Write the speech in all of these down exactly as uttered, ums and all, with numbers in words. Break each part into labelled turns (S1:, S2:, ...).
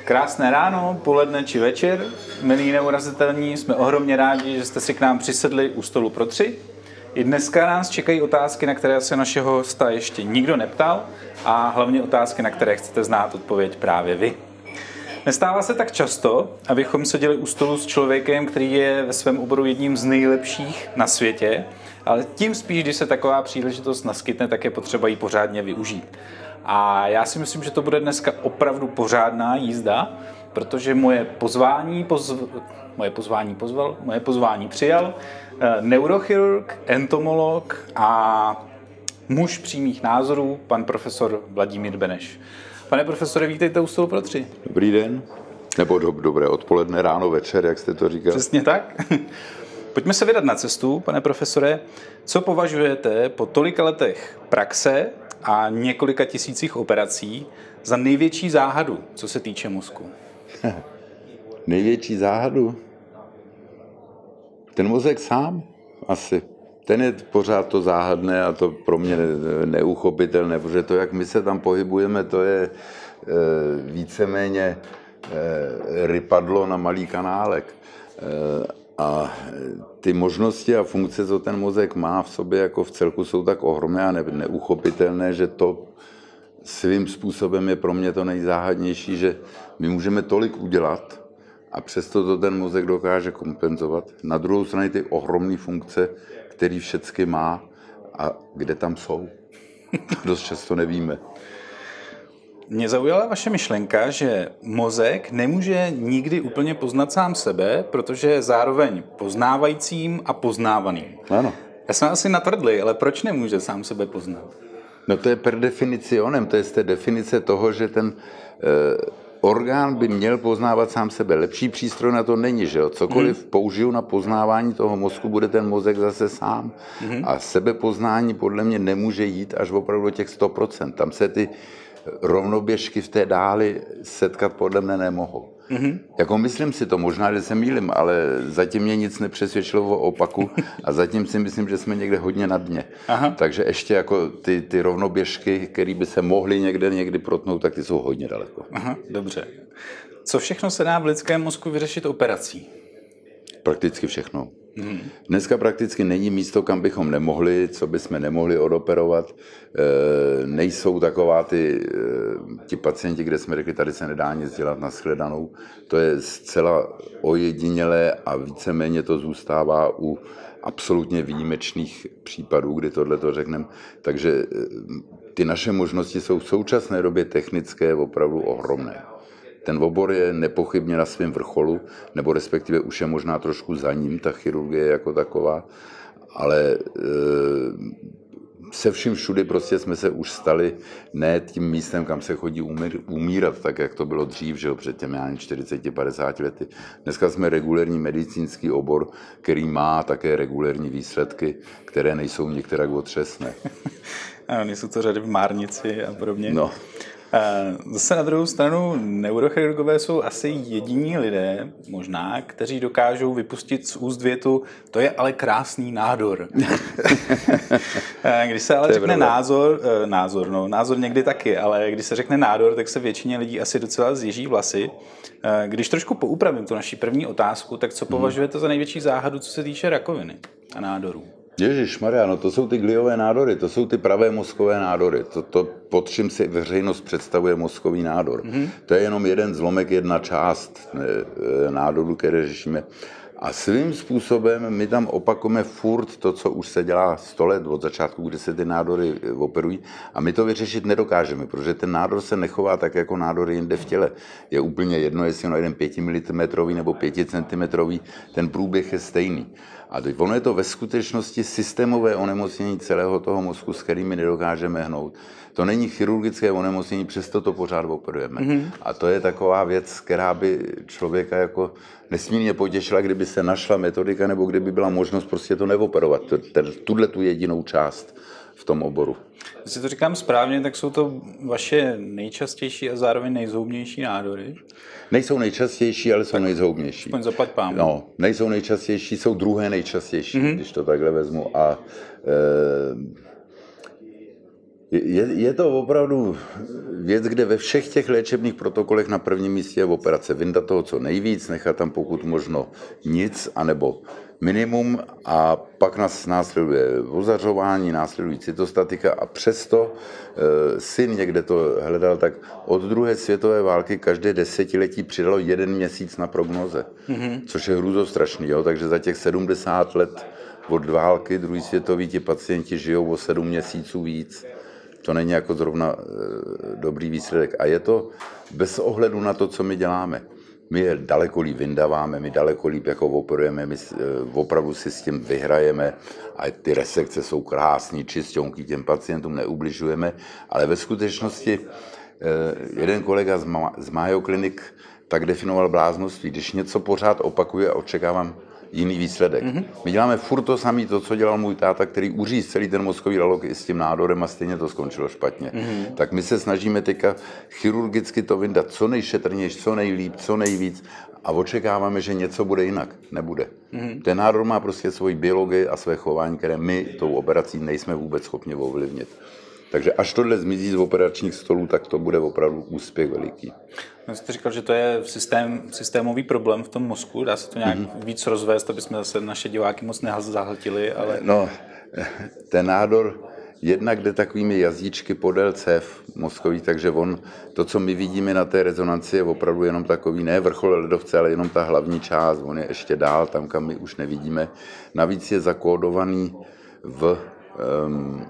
S1: Krásné ráno, poledne či večer, milí neurazitelní, jsme ohromně rádi, že jste si k nám přisedli u stolu pro tři. I dneska nás čekají otázky, na které se našeho hosta ještě nikdo neptal a hlavně otázky, na které chcete znát odpověď právě vy. Nestává se tak často, abychom seděli u stolu s člověkem, který je ve svém oboru jedním z nejlepších na světě, ale tím spíš, když se taková příležitost naskytne, tak je potřeba ji pořádně využít. A já si myslím, že to bude dneska opravdu pořádná jízda, protože moje pozvání, pozv... moje pozvání pozval, moje pozvání přijal neurochirurg, entomolog a muž přímých názorů, pan profesor Vladimír Beneš. Pane profesore, vítejte u stolu pro tři.
S2: Dobrý den, nebo do, dobré odpoledne, ráno, večer, jak jste to říkal.
S1: Přesně tak. Pojďme se vydat na cestu, pane profesore. Co považujete po tolika letech praxe a několika tisících operací za největší záhadu, co se týče mozku?
S2: Největší záhadu? Ten mozek sám asi. Ten je pořád to záhadné a to pro mě neuchopitelné, protože to, jak my se tam pohybujeme, to je e, víceméně e, rypadlo na malý kanálek. E, a ty možnosti a funkce, co ten mozek má v sobě, jako v celku, jsou tak ohromné a ne, neuchopitelné, že to svým způsobem je pro mě to nejzáhadnější, že my můžeme tolik udělat a přesto to ten mozek dokáže kompenzovat. Na druhou stranu ty ohromné funkce, který všechny má a kde tam jsou. Dost často nevíme.
S1: Mě zaujala vaše myšlenka, že mozek nemůže nikdy úplně poznat sám sebe, protože je zároveň poznávajícím a poznávaným.
S2: Ano.
S1: Já jsem asi natvrdlý, ale proč nemůže sám sebe poznat?
S2: No to je per definicionem, to je z té definice toho, že ten e, orgán by měl poznávat sám sebe. Lepší přístroj na to není, že jo? Cokoliv hmm. použiju na poznávání toho mozku, bude ten mozek zase sám. Hmm. A sebepoznání podle mě nemůže jít až opravdu do těch sto procent. Tam se ty rovnoběžky v té dáli setkat podle mne nemohou. Mm-hmm. Jako myslím si to, možná, že se mýlim, ale zatím mě nic nepřesvědčilo o opaku a zatím si myslím, že jsme někde hodně na dně. Aha. Takže ještě jako ty, ty rovnoběžky, které by se mohly někde někdy protnout, tak ty jsou hodně daleko.
S1: Aha, dobře. Co všechno se dá v lidském mozku vyřešit operací?
S2: Prakticky všechno. Hmm. Dneska prakticky není místo, kam bychom nemohli, co bychom nemohli odoperovat. E, nejsou taková ty e, ti pacienti, kde jsme řekli, tady se nedá nic dělat na shledanou. To je zcela ojedinělé a víceméně to zůstává u absolutně výjimečných případů, kdy tohleto řekneme. Takže e, ty naše možnosti jsou v současné době technické opravdu ohromné. Ten obor je nepochybně na svém vrcholu, nebo respektive už je možná trošku za ním, ta chirurgie jako taková, ale e, se vším všudy prostě jsme se už stali ne tím místem, kam se chodí umír, umírat, tak jak to bylo dřív, že jo, před těmi čtyřiceti padesát lety. Dneska jsme regulérní medicínský obor, který má také regulérní výsledky, které nejsou některak otřesné.
S1: Ano, nejsou to řady v Márnici a podobně.
S2: No.
S1: Zase na druhou stranu neurochirurgové jsou asi jediní lidé, možná, kteří dokážou vypustit z úst větu, to je ale krásný nádor. Když se ale řekne názor, názor, no, názor někdy taky, ale když se řekne nádor, tak se většině lidí asi docela zježí vlasy. Když trošku poupravím tu naši první otázku, tak co považujete za největší záhadu, co se týče rakoviny a nádorů?
S2: Ježišmarja, no to jsou ty gliové nádory, to jsou ty pravé mozkové nádory. To, to pod čím si veřejnost představuje mozkový nádor. Mm-hmm. To je jenom jeden zlomek, jedna část nádoru, které řešíme. A svým způsobem my tam opakujeme furt to, co už se dělá sto let od začátku, kdy se ty nádory operují. A my to vyřešit nedokážeme, protože ten nádor se nechová tak, jako nádory jinde v těle. Je úplně jedno, jestli on jeden pětimilimetrový nebo pěticentimetrový, ten průběh je stejný. A teď ono je to ve skutečnosti systémové onemocnění celého toho mozku, s kterými nedokážeme hnout. To není chirurgické onemocnění, přesto to pořád operujeme. Mm-hmm. A to je taková věc, která by člověka jako nesmírně potěšila, kdyby se našla metodika, nebo kdyby byla možnost prostě to neoperovat, tuhle tu jedinou část v tom oboru.
S1: Jestli to říkám správně, tak jsou to vaše nejčastější a zároveň nejzhoubnější nádory?
S2: Nejsou nejčastější, ale jsou tak nejzhoubnější.
S1: Aspoň zaplať pámu.
S2: No, nejsou nejčastější, jsou druhé nejčastější, mm-hmm. když to takhle vezmu. A e, Je, je to opravdu věc, kde ve všech těch léčebných protokolech na prvním místě je operace. Vyndat toho co nejvíc, nechat tam pokud možno nic, anebo minimum a pak nás následuje ozařování, následují cytostatika a přesto e, syn někde to hledal, tak od druhé světové války každé desetiletí přidalo jeden měsíc na prognoze, mm-hmm. což je hrůzostrašný, jo? Takže za těch sedmdesát let od války druhé světové ti pacienti žijou o sedm měsíců víc. To není jako zrovna e, dobrý výsledek. A je to bez ohledu na to, co my děláme. My je daleko líp vyndáváme, my daleko líp jako operujeme, my e, opravdu si s tím vyhrajeme a ty resekce jsou krásný, čisťonky, těm pacientům neubližujeme, ale ve skutečnosti e, jeden kolega z, Ma- z Mayo Clinic tak definoval bláznoství. Když něco pořád opakuje a očekávám jiný výsledek. Mm-hmm. My děláme furt to samé, to, co dělal můj táta, který uříz celý ten mozkový lalok i s tím nádorem a stejně to skončilo špatně. Mm-hmm. Tak my se snažíme teďka chirurgicky to vyndat co nejšetrnější, co nejlíp, co nejvíc a očekáváme, že něco bude jinak. Nebude. Mm-hmm. Ten nádor má prostě svoji biologii a své chování, které my tou operací nejsme vůbec schopni ovlivnit. Takže až tohle zmizí z operačních stolů, tak to bude opravdu úspěch veliký.
S1: No, jste říkal, že to je systém, systémový problém v tom mozku. Dá se to nějak mm-hmm. víc rozvést, aby jsme zase naše diváky moc nezahltili, ale...
S2: No, ten nádor jednak jde takovými jazyčky podél cév mozkových, takže on, to, co my vidíme na té rezonanci, je opravdu jenom takový, ne vrchol ledovce, ale jenom ta hlavní část, on je ještě dál, tam, kam my už nevidíme. Navíc je zakódovaný v... Um,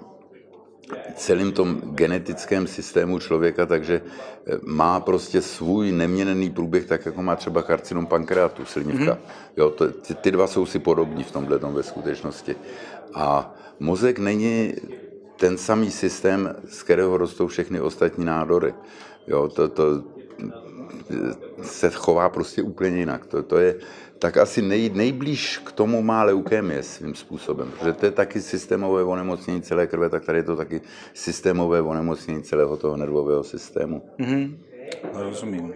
S2: celým tom genetickém systému člověka, takže má prostě svůj neměnný průběh, tak jako má třeba karcinom pankreatu, slinivka. Mm-hmm. Jo, to, ty, ty dva jsou si podobní v tomhletom ve skutečnosti. A mozek není ten samý systém, z kterého rostou všechny ostatní nádory. Jo, to, to se chová prostě úplně jinak. To, to je tak asi nej, nejblíž k tomu má leukémie svým způsobem, protože to je taky systémové onemocnění celé krve, tak tady je to taky systémové onemocnění celého toho nervového systému.
S1: Mm-hmm. Rozumím.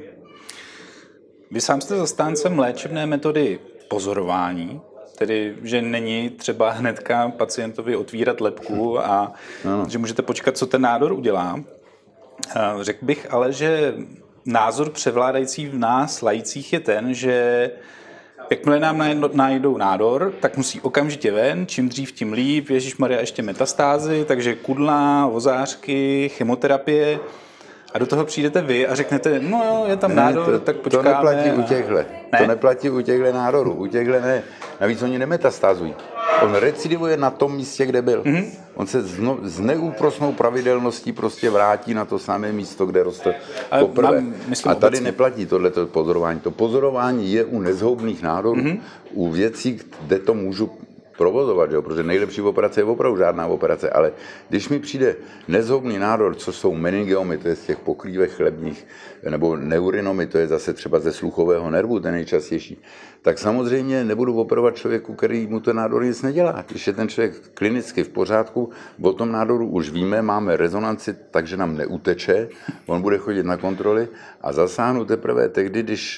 S1: Vy sám jste zastáncem léčebné metody pozorování, tedy že není třeba hnedka pacientovi otvírat lebku a ano. že můžete počkat, co ten nádor udělá. Řekl bych ale, že názor převládající v nás laicích je ten, že jakmile nám najdou nádor, tak musí okamžitě ven, čím dřív, tím líp, ježišmarja ještě metastázy, takže kudla, ozářky, chemoterapie a do toho přijdete vy a řeknete, no jo, je tam ne, nádor, to, tak počkáme.
S2: To neplatí u těchhle, ne? to neplatí u těchhle nádorů, u těchhle ne, navíc oni nemetastázují. On recidivuje na tom místě, kde byl. Mm-hmm. On se zno, s neúprosnou pravidelností prostě vrátí na to samé místo, kde roste poprvé. Mám, myslím, a tady obecně neplatí tohleto pozorování. To pozorování je u nezhoubných nádorů, mm-hmm. u věcí, kde to můžu provozovat, jo? Protože nejlepší operace je opravdu žádná operace, ale když mi přijde nezhoubný nádor, co jsou meningiomy, to je z těch pokrývek chlebních, nebo neurinomy, to je zase třeba ze sluchového nervu, ten nejčastější, tak samozřejmě nebudu operovat člověku, který mu ten nádor nic nedělá. Když je ten člověk klinicky v pořádku, o tom nádoru už víme, máme rezonanci, takže nám neuteče, on bude chodit na kontroly a zasáhnu teprve tehdy, když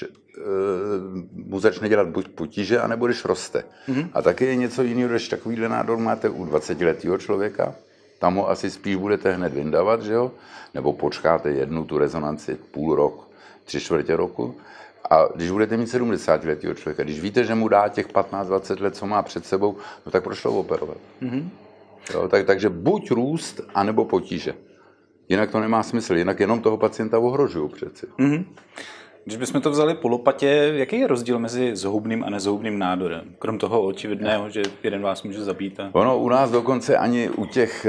S2: mu začne dělat buď potíže, anebo když roste. Mm-hmm. A taky je něco jiného, když takovýhle nádor máte u dvacetiletého člověka, tam ho asi spíš budete hned vyndávat, že jo? Nebo počkáte jednu tu rezonanci půl rok, tři čtvrtě roku. A když budete mít sedmdesátiletého člověka, když víte, že mu dá těch patnáct dvacet let, co má před sebou, no tak proč to operovat? Mm-hmm. Jo, tak, takže buď růst, anebo potíže. Jinak to nemá smysl, jinak jenom toho pacienta ohrožují přeci. Mm-hmm.
S1: Když bychom to vzali po lopatě, jaký je rozdíl mezi zhoubným a nezhoubným nádorem? Krom toho očividného, že jeden vás může zabít. A...
S2: Ono u nás dokonce ani u těch...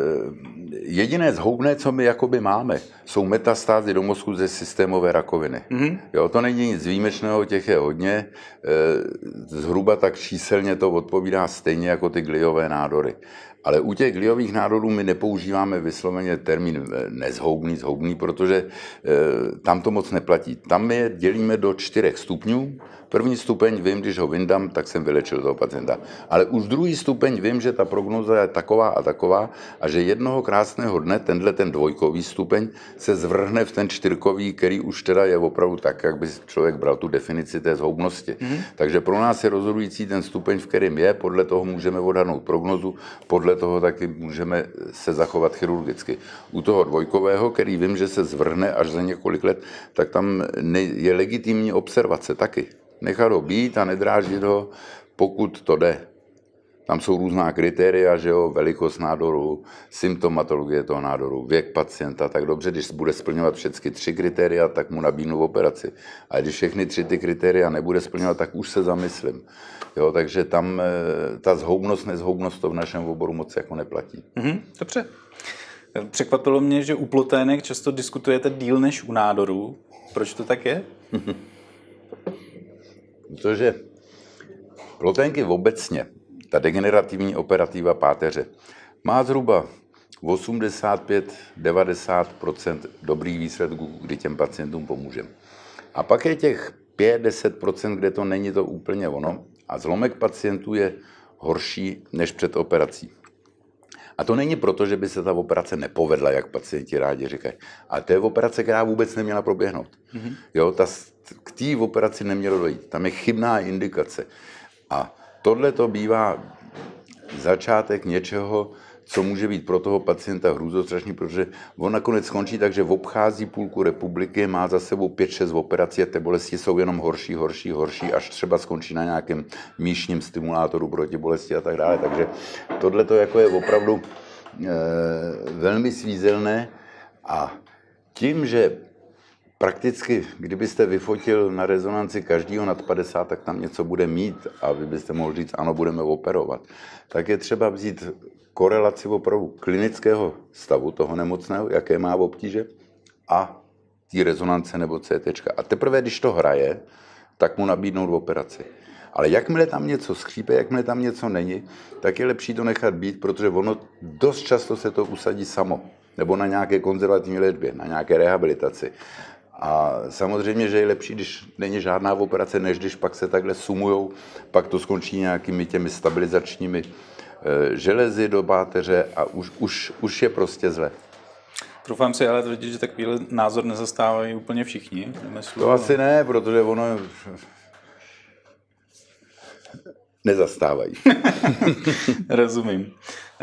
S2: Jediné zhoubné, co my jakoby máme, jsou metastázy do mozku ze systémové rakoviny. Mm-hmm. Jo, to není nic výjimečného, těch je hodně. Zhruba tak číselně to odpovídá stejně jako ty gliové nádory. Ale u těch gliových nádorů my nepoužíváme vysloveně termín nezhoubný, zhoubný, protože e, tam to moc neplatí. Tam je dělíme do čtyřech stupňů. První stupeň vím, když ho vyndám, tak jsem vylečil toho pacienta. Ale už druhý stupeň vím, že ta prognóza je taková a taková a že jednoho krásného dne tenhle ten dvojkový stupeň se zvrhne v ten čtyřkový, který už teda je opravdu tak, jak by člověk bral tu definici té zhoubnosti. Mm-hmm. Takže pro nás je rozhodující ten stupeň, v kterém je, podle toho můžeme odhadnout prognozu, podle podle toho taky můžeme se zachovat chirurgicky. U toho dvojkového, který vím, že se zvrhne až za několik let, tak tam je legitimní observace taky. Nechat ho být a nedráždit ho, pokud to jde. Tam jsou různá kritéria, že jo, velikost nádoru, symptomatologie toho nádoru, věk pacienta, tak dobře, když bude splňovat všechny tři kritéria, tak mu nabídnu operaci. A když všechny tři ty kritéria nebude splňovat, tak už se zamyslím. Jo, takže tam ta zhoubnost, nezhoubnost to v našem oboru moc jako neplatí.
S1: Mm-hmm, dobře. Překvapilo mě, že u plotének často diskutujete díl než u nádorů. Proč to tak je?
S2: Protože ploténky obecně, ta degenerativní operativa páteře, má zhruba osmdesát pět až devadesát procent dobrých výsledků, kdy těm pacientům pomůžeme. A pak je těch pět až deset procent, kde to není to úplně ono a zlomek pacientů je horší než před operací. A to není proto, že by se ta operace nepovedla, jak pacienti rádi říkají. Ale to je operace, která vůbec neměla proběhnout. Mm-hmm. Jo, ta, k té operaci nemělo dojít. Tam je chybná indikace. A tohle to bývá začátek něčeho, co může být pro toho pacienta hrůzostrašný, protože on nakonec skončí tak, že obchází půlku republiky, má za sebou pět šest operací a ty bolesti jsou jenom horší, horší, horší, až třeba skončí na nějakém míšním stimulátoru proti bolesti a tak dále. Takže tohle to jako je opravdu e, velmi svízelné a tím, že prakticky, kdybyste vyfotil na rezonanci každýho nad padesát, tak tam něco bude mít a vy byste mohli říct, ano, budeme operovat. Tak je třeba vzít korelaci opravdu klinického stavu toho nemocného, jaké má obtíže, a té rezonance nebo C T. A teprve, když to hraje, tak mu nabídnout operaci. Ale jakmile tam něco skřípe, jakmile tam něco není, tak je lepší to nechat být, protože ono dost často se to usadí samo. Nebo na nějaké konzervativní léčbě, na nějaké rehabilitaci. A samozřejmě, že je lepší, když není žádná operace, než když pak se takhle sumujou, pak to skončí nějakými těmi stabilizačními e, železy do páteře a už, už, už je prostě zle.
S1: Doufám si ale tvrdit, že takovýhle názor nezastávají úplně všichni. Nemyslu,
S2: to asi ne, protože ono nezastávají.
S1: Rozumím.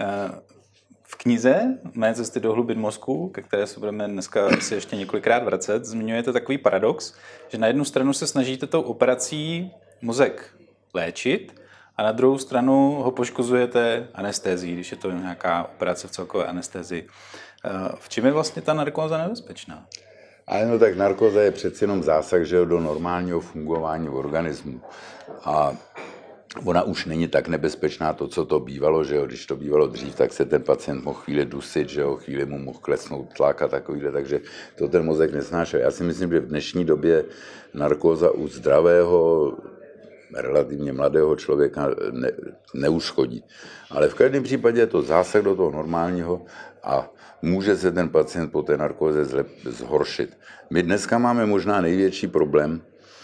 S1: V knize Mé cesty do hlubin mozku, ke které se budeme dneska asi ještě několikrát vracet, zmiňujete takový paradox, že na jednu stranu se snažíte tou operací mozek léčit a na druhou stranu ho poškozujete anestezí, když je to nějaká operace v celkové anestezii. V čem je vlastně ta narkóza nebezpečná?
S2: Ale no tak narkóza je přeci jenom zásah, že do normálního fungování organismu. A ona už není tak nebezpečná to, co to bývalo, že jo, když to bývalo dřív, tak se ten pacient mohl chvíli dusit, že jo, chvíli mu mohl klesnout tlak a takovýhle, takže to ten mozek nesnášel. Já si myslím, že v dnešní době narkóza u zdravého, relativně mladého člověka ne, neuškodí. Ale v každém případě je to zásah do toho normálního a může se ten pacient po té narkóze zlep, zhoršit. My dneska máme možná největší problém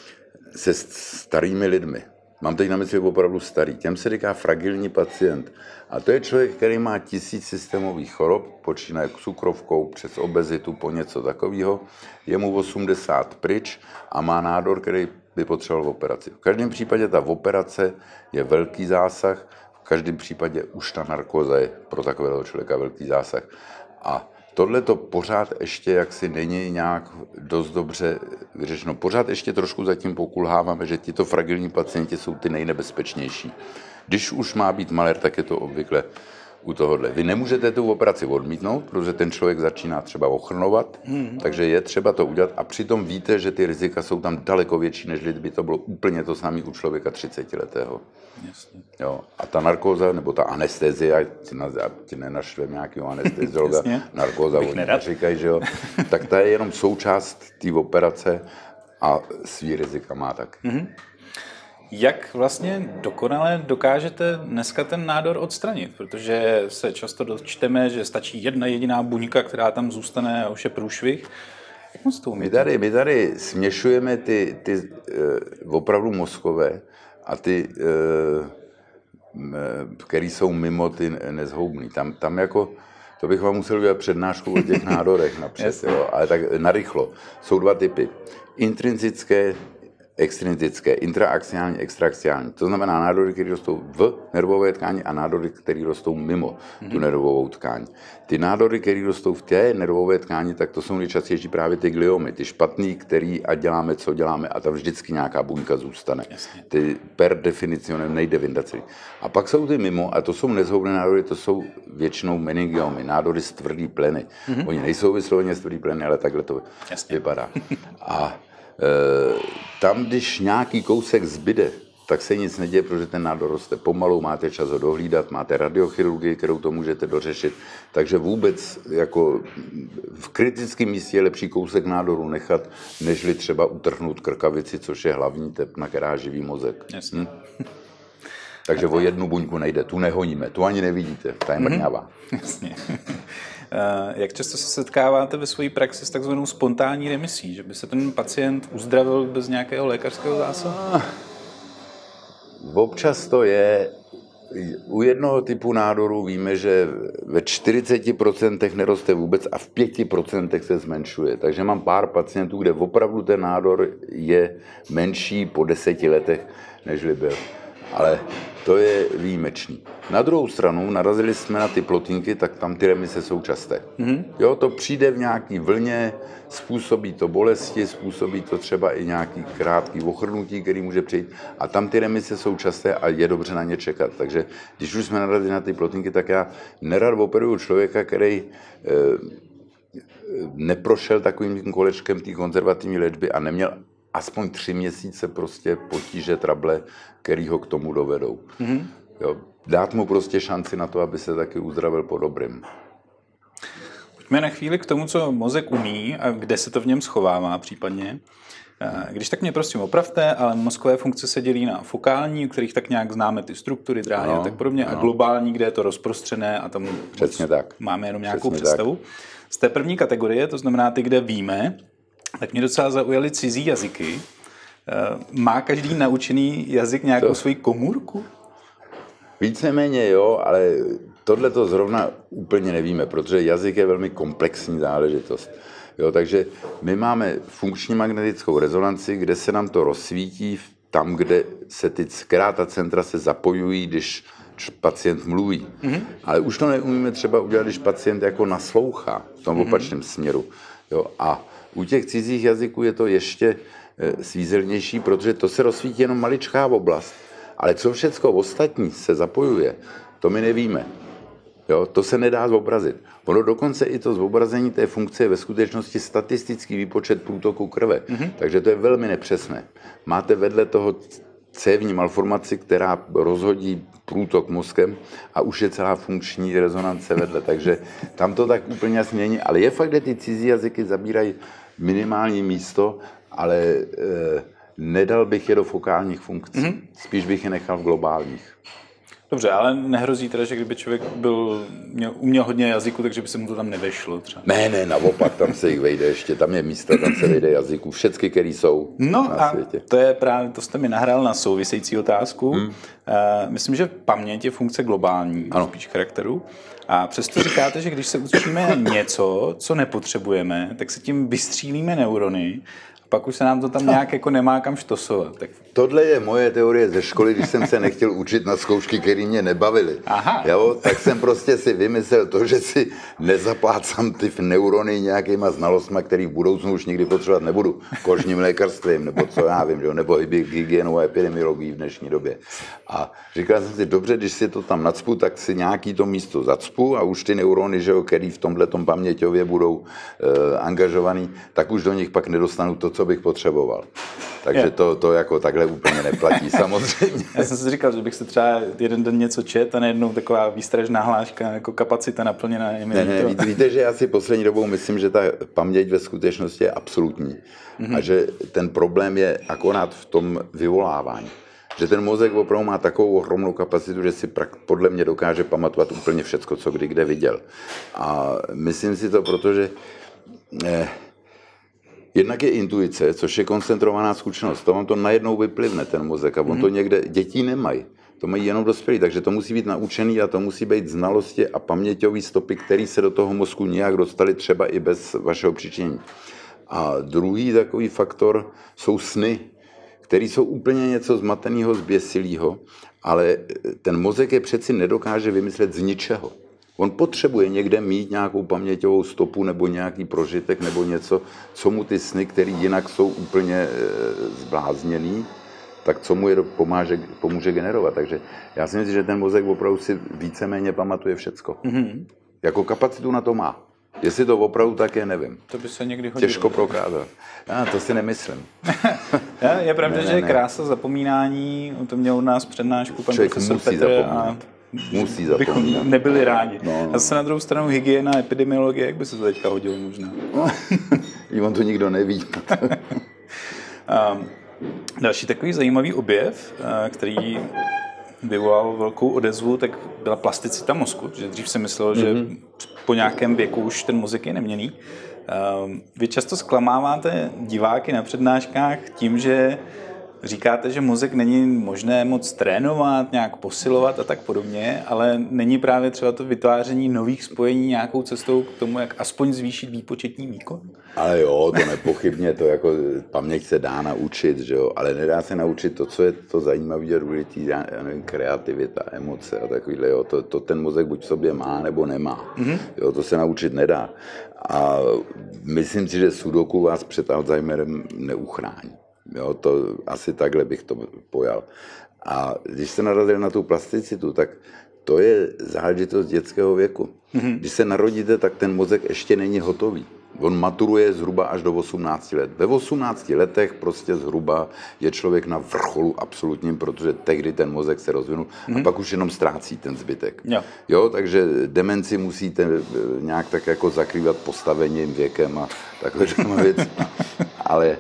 S2: se starými lidmi. Mám teď na mysli opravdu starý. Těm se říká fragilní pacient. A to je člověk, který má tisíc systémových chorob, počínaje cukrovkou, přes obezitu, po něco takového. Je mu osmdesát pryč a má nádor, který by potřeboval operaci. V každém případě ta operace je velký zásah, v každém případě už ta narkóza je pro takového člověka velký zásah. A tohle to pořád ještě jaksi není nějak dost dobře vyřešeno. Pořád ještě trošku zatím pokulháváme, že tito fragilní pacienti jsou ty nejnebezpečnější. Když už má být malér, tak je to obvykle u tohohle. Vy nemůžete tu operaci odmítnout, protože ten člověk začíná třeba ochrnovat, hmm. takže je třeba to udělat a přitom víte, že ty rizika jsou tam daleko větší, než kdyby to bylo úplně to samé u člověka třicetiletého.
S1: Jasně.
S2: Jo. A ta narkóza, nebo ta anestezie, ať ti nenašlem nějakého anesteziologa, narkóza, oni neříkají, že jo, tak ta je jenom součást té operace a svý rizika má tak.
S1: Hmm. Jak vlastně dokonale dokážete dneska ten nádor odstranit? Protože se často dočteme, že stačí jedna jediná buňka, která tam zůstane a už je průšvih. Jak moc to umíte?
S2: My tady, my tady směšujeme ty, ty uh, opravdu mozkové a ty, uh, které jsou mimo ty nezhoubný. Tam, tam jako, to bych vám musel udělat přednášku o těch nádorech napřed, jo, ale tak narychlo. Jsou dva typy. Intrinzické extrinzické, intraaxiální, extraaxiální. To znamená nádory, které rostou v nervové tkáni a nádory, které rostou mimo mm-hmm. tu nervovou tkáň. Ty nádory, které rostou v té nervové tkáni, tak to jsou nejčastější právě ty gliomy, ty špatný, který a děláme, co děláme a tam vždycky nějaká buňka zůstane. Jasně. Ty per definicionem nejde vyndat celý. A pak jsou ty mimo a to jsou nezhoubné nádory, to jsou většinou meningiomy, nádory z tvrdý pleny. Mm-hmm. Oni nejsou vysloveně z tvrdý pleny, ale takhle to Jasně. vypadá. A e, tam, když nějaký kousek zbyde, tak se nic neděje, protože ten nádor roste pomalu, máte čas ho dohlídat, máte radiochirurgii, kterou to můžete dořešit, takže vůbec jako v kritickém místě je lepší kousek nádoru nechat, nežli třeba utrhnout krkavici, což je hlavní tepna, která živí mozek.
S1: Jasně.
S2: Hm? Takže o jednu buňku nejde, tu nehoníme, tu ani nevidíte, ta je mrňavá.
S1: Jasně. Jak často se setkáváte ve své praxi s takzvanou spontánní remisí, že by se ten pacient uzdravil bez nějakého lékařského zásahu?
S2: Občas to je, u jednoho typu nádoru víme, že ve čtyřiceti procentech neroste vůbec a v pěti procentech se zmenšuje. Takže mám pár pacientů, kde opravdu ten nádor je menší po deseti letech, nežli byl. Ale to je výjimečný. Na druhou stranu narazili jsme na ty plotínky, tak tam ty remise jsou časté. Mm-hmm. Jo, to přijde v nějaký vlně, způsobí to bolesti, způsobí to třeba i nějaký krátký ochrnutí, který může přijít. A tam ty remise jsou časté a je dobře na ně čekat. Takže když už jsme narazili na ty plotínky, tak já nerad operuju člověka, který eh, neprošel takovým kolečkem té konzervativní léčby a neměl aspoň tři měsíce prostě potíže, trable, který ho k tomu dovedou. Mm-hmm. Jo, dát mu prostě šanci na to, aby se taky uzdravil po dobrým.
S1: Pojďme na chvíli k tomu, co mozek umí a kde se to v něm schovává případně. Když tak mě prosím opravte, ale mozkové funkce se dělí na fokální, u kterých tak nějak známe ty struktury, dráhy no, a tak podobně, no. a globální, kde je to rozprostřené a tam
S2: tak.
S1: máme jenom nějakou
S2: Přesně
S1: představu.
S2: Tak.
S1: Z té první kategorie, to znamená ty, kde víme, tak mě docela zaujaly cizí jazyky. Má každý naučený jazyk nějakou to... svoji komůrku?
S2: Víceméně jo, ale tohle to zrovna úplně nevíme, protože jazyk je velmi komplexní záležitost. Jo, takže my máme funkční magnetickou rezonanci, kde se nám to rozsvítí tam, kde se ty, která ta centra se zapojují, když pacient mluví. Mm-hmm. Ale už to neumíme třeba udělat, když pacient jako naslouchá v tom mm-hmm. opačném směru. Jo, a u těch cizích jazyků je to ještě e, svízelnější, protože to se rozsvítí jenom maličká oblast. Ale co všecko ostatní se zapojuje, to my nevíme. Jo, to se nedá zobrazit. Ono dokonce i to zobrazení té funkce je ve skutečnosti statistický výpočet průtoku krve. Mm-hmm. Takže to je velmi nepřesné. Máte vedle toho cévní malformaci, která rozhodí průtok mozkem a už je celá funkční rezonance vedle. Takže tam to tak úplně jasně není. Ale je fakt, že ty cizí jazyky zabírají minimální místo, ale e, nedal bych je do fokálních funkcí. Mm-hmm. Spíš bych je nechal v globálních.
S1: Dobře, ale nehrozí teda, že kdyby člověk byl, měl, uměl hodně jazyků, takže by se mu to tam nevešlo třeba?
S2: Ne, ne, naopak, tam se jich vejde ještě, tam je místo, tam se vejde jazyků, všechny, který jsou
S1: no
S2: na
S1: a
S2: světě.
S1: To je právě, to jste mi nahrál na související otázku. Hmm. Uh, myslím, že paměť je funkce globální, ano. spíš charakteru. A přesto říkáte, že když se učíme něco, co nepotřebujeme, tak se tím vystřílíme neurony, pak už se nám to tam nějak jako nemá kam štosovat. Tak...
S2: Tohle je moje teorie ze školy, když jsem se nechtěl učit na zkoušky, které mě nebavily. Aha. Jo, tak jsem prostě si vymyslel to, že si nezaplácám ty neurony nějakýma znalostma, který v budoucnu už nikdy potřebovat nebudu. Kožním lékařstvím, nebo co já vím, jo, nebo hygienou a epidemiologií v dnešní době. A říkal jsem si, dobře, když si to tam nacpu, tak si nějaký to místo zacpu a už ty neurony, že jo, který v tomhletom paměťově budou e, angažovaný, tak už do nich pak nedostanu to, co bych potřeboval. Takže to, to jako takhle úplně neplatí, samozřejmě.
S1: Já jsem si říkal, že bych se třeba jeden den něco čet a najednou taková výstražná hláška, jako kapacita naplněná. Ne,
S2: ne, víte, víte, že já si poslední dobou myslím, že ta paměť ve skutečnosti je absolutní. Mm-hmm. A že ten problém je akorát v tom vyvolávání. Že ten mozek opravdu má takovou ohromnou kapacitu, že si podle mě dokáže pamatovat úplně všecko, co kdy kde viděl. A myslím si to, protože... Eh, Jednak je intuice, což je koncentrovaná zkušenost. To vám to najednou vyplivne, ten mozek. A on to někde, děti nemají. To mají jenom dospělí, takže to musí být naučený a to musí být znalosti a paměťové stopy, které se do toho mozku nějak dostaly třeba i bez vašeho přičinění. A druhý takový faktor jsou sny. který jsou úplně něco zmateného, zběsilého, ale ten mozek je přeci nedokáže vymyslet z ničeho. On potřebuje někde mít nějakou paměťovou stopu nebo nějaký prožitek nebo něco, co mu ty sny, které jinak jsou úplně zblázněný, tak co mu je pomáže, pomůže generovat. Takže já si myslím, že ten mozek opravdu si víceméně pamatuje všecko. Mm-hmm. Jako kapacitu na to má. Jestli to opravdu tak je, nevím.
S1: To by se někdy hodilo.
S2: Těžko prokázat. Já to si nemyslím.
S1: Je pravda, ne, ne, že je krása zapomínání, to měl u nás přednášku pan
S2: Člověk
S1: profesor
S2: musí
S1: Petr
S2: zapomínat.
S1: a
S2: musí zapomínat.
S1: bychom nebyli rádi.
S2: No, no.
S1: Zase na druhou stranu hygiena, epidemiologie, jak by se to teďka hodilo možná?
S2: No, on to nikdo neví.
S1: um, další takový zajímavý objev, který vyvolal velkou odezvu, tak byla plasticita mozku. Že dřív se myslelo, mm-hmm. že po nějakém věku už ten mozek je neměnný. Vy často zklamáváte diváky na přednáškách tím, že říkáte, že mozek není možné moc trénovat, nějak posilovat a tak podobně, ale není právě třeba to vytváření nových spojení nějakou cestou k tomu, jak aspoň zvýšit výpočetní výkon?
S2: Ale jo, to nepochybně, to jako paměť se dá naučit, že jo, ale nedá se naučit to, co je to zajímavé a důležité, já nevím, kreativita, emoce a takovýhle, jo, to, to ten mozek buď v sobě má, nebo nemá, mm-hmm. jo, to se naučit nedá. A myslím si, že sudoku vás před Alzheimerem neuchrání. Jo, to asi takhle bych to pojal. A když se narazil na tu plasticitu, tak to je záležitost dětského věku. Mm-hmm. Když se narodíte, tak ten mozek ještě není hotový. On maturuje zhruba až do osmnácti let. Ve osmnácti letech prostě zhruba je člověk na vrcholu absolutním, protože tehdy ten mozek se rozvinul mm-hmm. a pak už jenom ztrácí ten zbytek. Jo. Jo, takže demenci musíte nějak tak jako zakrývat postavením, věkem a takhle věci. Ale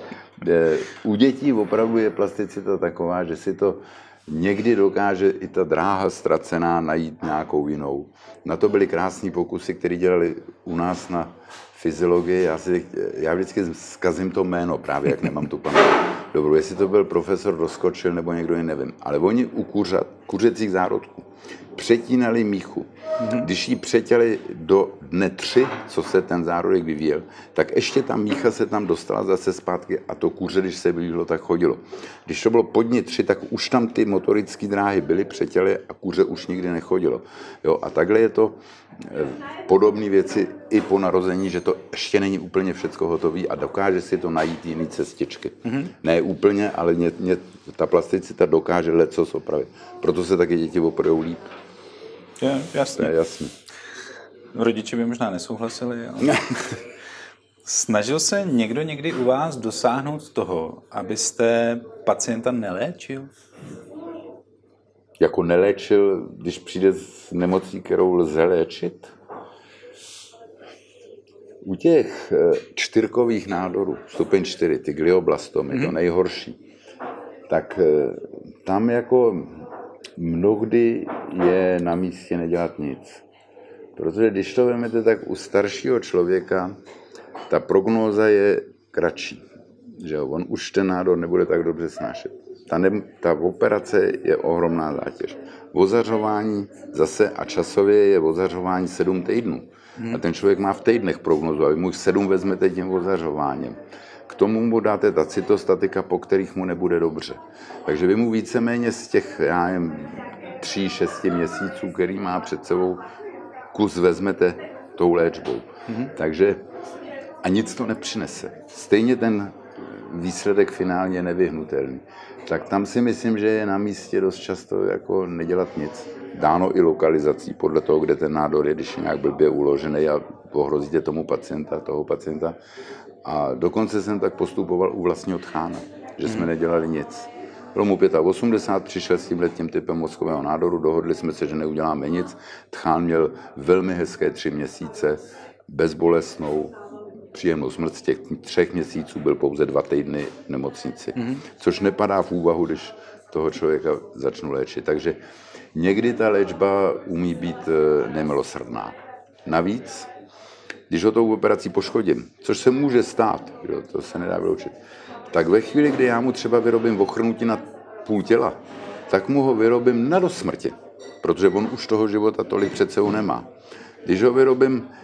S2: u dětí opravdu je plasticita taková, že si to někdy dokáže i ta dráha ztracená najít nějakou jinou. Na to byly krásný pokusy, které dělali u nás na fyziologii. Já, si, já vždycky zkazím to jméno, právě jak nemám tu paměť dobrou. Jestli to byl profesor Rozkočil nebo někdo jiný, nevím. Ale oni u kuřat, kuřecích zárodků přetínali míchu. Když ji přetěli do dne tři, co se ten zárodek vyvíjel, tak ještě ta mícha se tam dostala zase zpátky a to kuře, když se blížilo, tak chodilo. Když to bylo pod dny tři, tak už tam ty motorické dráhy byly přetěly a kuře už nikdy nechodilo. Jo, a takhle je to podobné věci i po narození, že to ještě není úplně všecko hotové a dokáže si to najít jiný cestičky. Mm-hmm. Ne úplně, ale ně, ně, ta plasticita dokáže lecos opravit. Proto se taky děti opravují líp.
S1: Je, jasně.
S2: To je jasný.
S1: Rodiče by možná nesouhlasili, ale... Snažil se někdo někdy u vás dosáhnout toho, abyste pacienta neléčil?
S2: Jako neléčil, když přijde s nemocí, kterou lze léčit? U těch čtyřkových nádorů, stupeň čtyři, ty glioblastomy, mm-hmm. to nejhorší, tak tam jako mnohdy je na místě nedělat nic. Protože když to vezmete, tak u staršího člověka ta prognóza je kratší. Že on už ten nádor nebude tak dobře snášet. Ta, ne, ta operace je ohromná zátěž. Ozařování zase a časově je ozařování sedm týdnů. Hmm. A ten člověk má v týdnech prognózu a vy mu sedm vezmete tím ozařováním. K tomu mu dáte ta cytostatika, po kterých mu nebude dobře. Takže vy mu víceméně z těch, já nevím, tří, šesti měsíců, který má před sebou, kus vezmete tou léčbou. Hmm. Takže a nic to nepřinese. Stejně ten výsledek finálně je nevyhnutelný. Tak tam si myslím, že je na místě dost často jako nedělat nic. Dáno i lokalizací podle toho, kde ten nádor je, když je nějak blbě uložený a ohrozíte tomu pacienta, toho pacienta. A dokonce jsem tak postupoval u vlastního tchána, že jsme nedělali nic. Bylo mu osmdesát pět, přišel s tímhletím typem mozkového nádoru, dohodli jsme se, že neuděláme nic. Tchán měl velmi hezké tři měsíce, bezbolestnou, příjemnou smrt. Z těch třech měsíců byl pouze dva týdny v nemocnici, mm-hmm. což nepadá v úvahu, když toho člověka začnu léčit. Takže někdy ta léčba umí být nemilosrdná. Navíc, když ho tou operací poškodím, což se může stát, jo, to se nedá vyloučit, tak ve chvíli, kdy já mu třeba vyrobím ochrnutí na půl těla, tak mu ho vyrobím na do smrti, protože on už toho života tolik před sebou nemá. Když ho vyrobím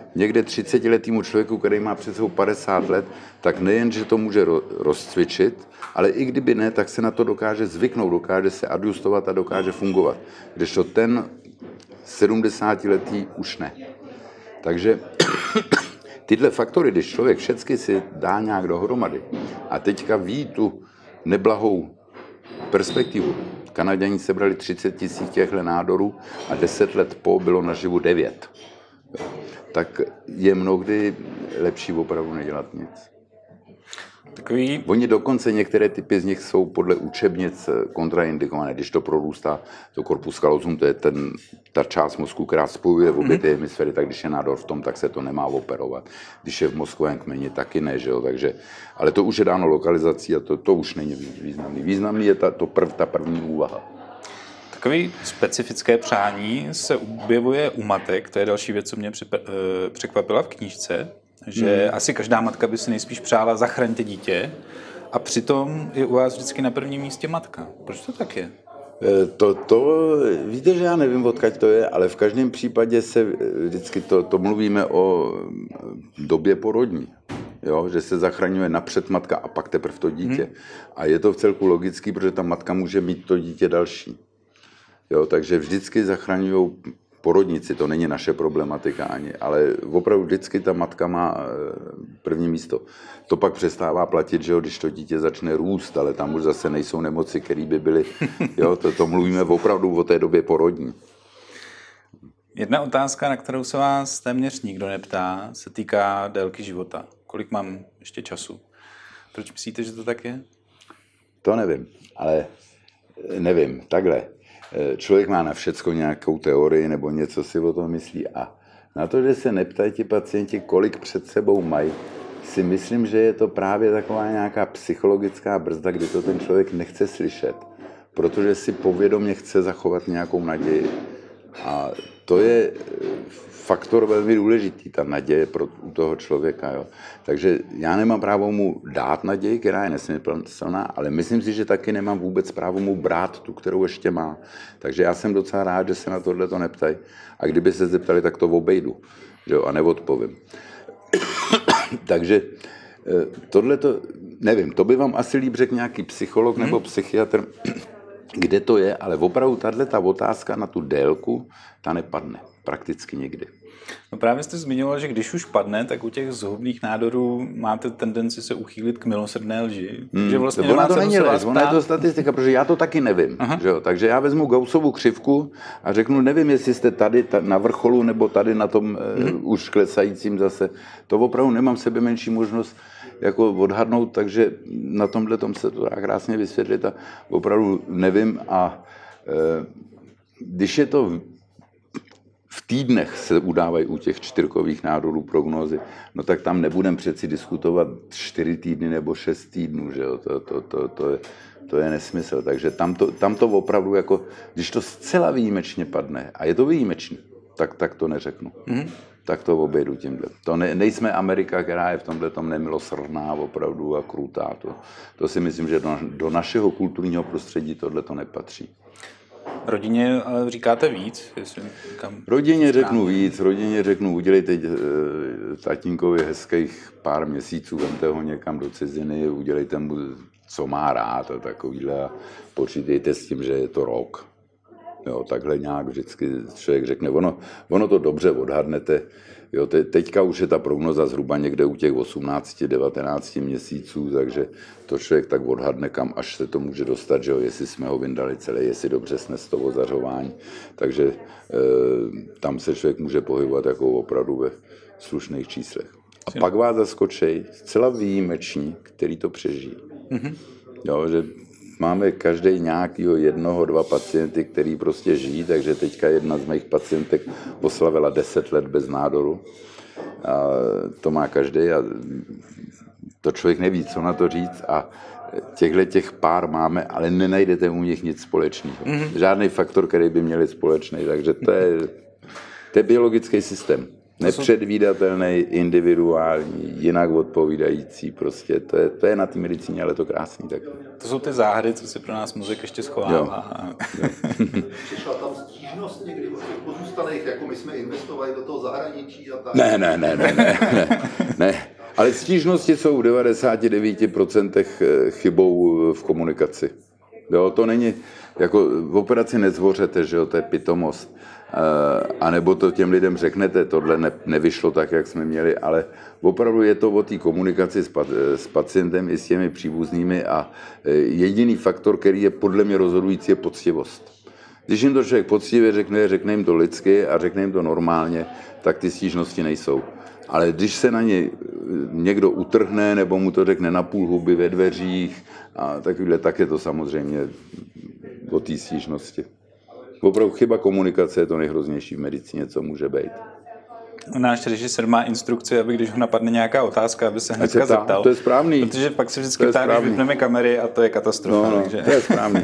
S2: někde třicetiletýmu člověku, který má před sebou padesát let, tak nejen, že to může rozcvičit, ale i kdyby ne, tak se na to dokáže zvyknout, dokáže se adjustovat a dokáže fungovat. Kdežto ten sedmdesátiletý už ne. Takže tyhle faktory, když člověk všechny si dá nějak dohromady a teďka ví tu neblahou perspektivu. Kanaďani sebrali třicet tisíc těchto nádorů a deset let po bylo naživu devět. Tak je mnohdy lepší opravdu nedělat nic.
S1: Takový...
S2: Oni dokonce, některé typy z nich jsou podle učebnic kontraindikované, když to prorůstá, to corpus callosum, to je ten, ta část mozku, která spojuje v obě ty hemisféry, tak když je nádor v tom, tak se to nemá operovat. Když je v mozkovém kmeni, taky ne, že jo? Takže, ale to už je dáno lokalizací a to, to už není významný. Významný je ta, to prv, ta první úvaha.
S1: Takové specifické přání se objevuje u matek, to je další věc, co mě překvapila v knížce, že hmm. asi každá matka by si nejspíš přála zachraňte dítě a přitom je u vás vždycky na prvním místě matka. Proč to tak je?
S2: To, to, víte, že já nevím, odkud to je, ale v každém případě se vždycky to, to mluvíme o době porodní. Jo, že se zachraňuje napřed matka a pak teprve to dítě. Hmm. A je to v celku logický, protože ta matka může mít to dítě další. Jo, takže vždycky zachraňují porodnici, to není naše problematika ani, ale opravdu vždycky ta matka má první místo. To pak přestává platit, že jo, když to dítě začne růst, ale tam už zase nejsou nemoci, které by byly, jo, to, to mluvíme opravdu o té době porodní.
S1: Jedna otázka, na kterou se vás téměř nikdo neptá, se týká délky života. Kolik mám ještě času? Proč myslíte, že to tak je?
S2: To nevím, ale nevím, takhle. Člověk má na všecko nějakou teorii nebo něco si o tom myslí a na to, že se neptají ti pacienti, kolik před sebou mají, si myslím, že je to právě taková nějaká psychologická brzda, kdy to ten člověk nechce slyšet, protože si povědomě chce zachovat nějakou naději. A to je faktor velmi důležitý, ta naděje pro u toho člověka. Jo. Takže já nemám právo mu dát naději, která je nesmíritelná, ale myslím si, že taky nemám vůbec právo mu brát tu, kterou ještě má. Takže já jsem docela rád, že se na tohle to neptají. A kdyby se zeptali, tak to obejdu, jo, a neodpovím. Takže tohle to, nevím, to by vám asi líp řekl nějaký psycholog hmm. nebo psychiatr, kde to je, ale opravdu tato otázka na tu délku, ta nepadne prakticky nikdy.
S1: No právě jste zmiňoval, že když už padne, tak u těch zhoubných nádorů máte tendenci se uchýlit k milosrdné lži.
S2: Hmm.
S1: Že vlastně
S2: ona to není lež, ona je to statistika, protože já to taky nevím. Že jo? Takže já vezmu Gaussovu křivku a řeknu, nevím, jestli jste tady na vrcholu nebo tady na tom hmm. uh, už klesajícím zase. To opravdu nemám sebe menší možnost jako odhadnout, takže na tomhle tom se to dá krásně vysvětlit a opravdu nevím. A uh, když je to v týdnech se udávají u těch čtyřkových nádorů prognózy, no tak tam nebudem přeci diskutovat čtyři týdny nebo šest týdnů, že jo? To, to, to, to, je, to je nesmysl. Takže tam to, tam to opravdu, jako, když to zcela výjimečně padne, a je to výjimečný, tak, tak to neřeknu. Mm-hmm. Tak to obejdu tímhle. To ne, nejsme Amerika, která je v tomhle tom nemilosrdná opravdu a krutá. To, to si myslím, že do, do našeho kulturního prostředí tohle to nepatří.
S1: Rodině ale říkáte víc? Jestli kam...
S2: Rodině řeknu víc, rodině řeknu, udělejte e, tatínkovi hezkých pár měsíců, vemte ho někam do ciziny, udělejte mu, co má rád a takovýhle a počítejte s tím, že je to rok. Jo, takhle nějak vždycky člověk řekne, ono, ono to dobře odhadnete. Jo, te, teďka už je ta prognoza zhruba někde u těch osmnáct devatenáct měsíců, takže to člověk tak odhadne, kam až se to může dostat, že jo, jestli jsme ho vyndali celé, jestli dobře snes to ozařování. Takže e, tam se člověk může pohybovat jako opravdu ve slušných číslech. A pak vás zaskočí zcela výjimeční, který to přežijí. Mm-hmm. Jo, že máme každý nějakýho jednoho, dva pacienty, který prostě žijí, takže teďka jedna z mých pacientek oslavila deset let bez nádoru. A to má každý a to člověk neví, co na to říct a těchhle těch pár máme, ale nenajdete u nich nic společného. Mm-hmm. Žádný faktor, který by měli společný, takže to je, to je biologický systém. Nepředvídatelný, individuální, jinak odpovídající, prostě to je, to je na té medicíně, ale to krásný. Tak.
S1: To jsou ty záhady, co si pro nás mozek ještě schovává.
S3: Přišla tam stížnost někdy od těch pozůstalých? zaměstnaných, jako my jsme investovali do toho zahraničí a tak.
S2: Ne, ne, ne, ne, ne, ne, ne. Ale stížnosti jsou v devadesáti devíti procentech chybou v komunikaci. Jo, to není, jako v operaci nezvořete, že jo, to je pitomost. A nebo to těm lidem řeknete, tohle ne, nevyšlo tak, jak jsme měli, ale opravdu je to o té komunikaci s, s pacientem i s těmi příbuznými a jediný faktor, který je podle mě rozhodující, je poctivost. Když jim to člověk poctivě řekne, řekne jim to lidsky a řekne jim to normálně, tak ty stížnosti nejsou. Ale když se na ně někdo utrhne nebo mu to řekne na půl huby ve dveřích, a takovýhle, tak je to samozřejmě o té stížnosti. Opravdu chyba komunikace je to nejhroznější v medicíně, co může být.
S1: Náš režisér má instrukci, aby když ho napadne nějaká otázka, aby se hnedka
S2: se
S1: zeptal.
S2: To je správný.
S1: Protože pak se vždycky ptá, když vypneme kamery a to je katastrofa.
S2: No, no,
S1: takže...
S2: to je správný.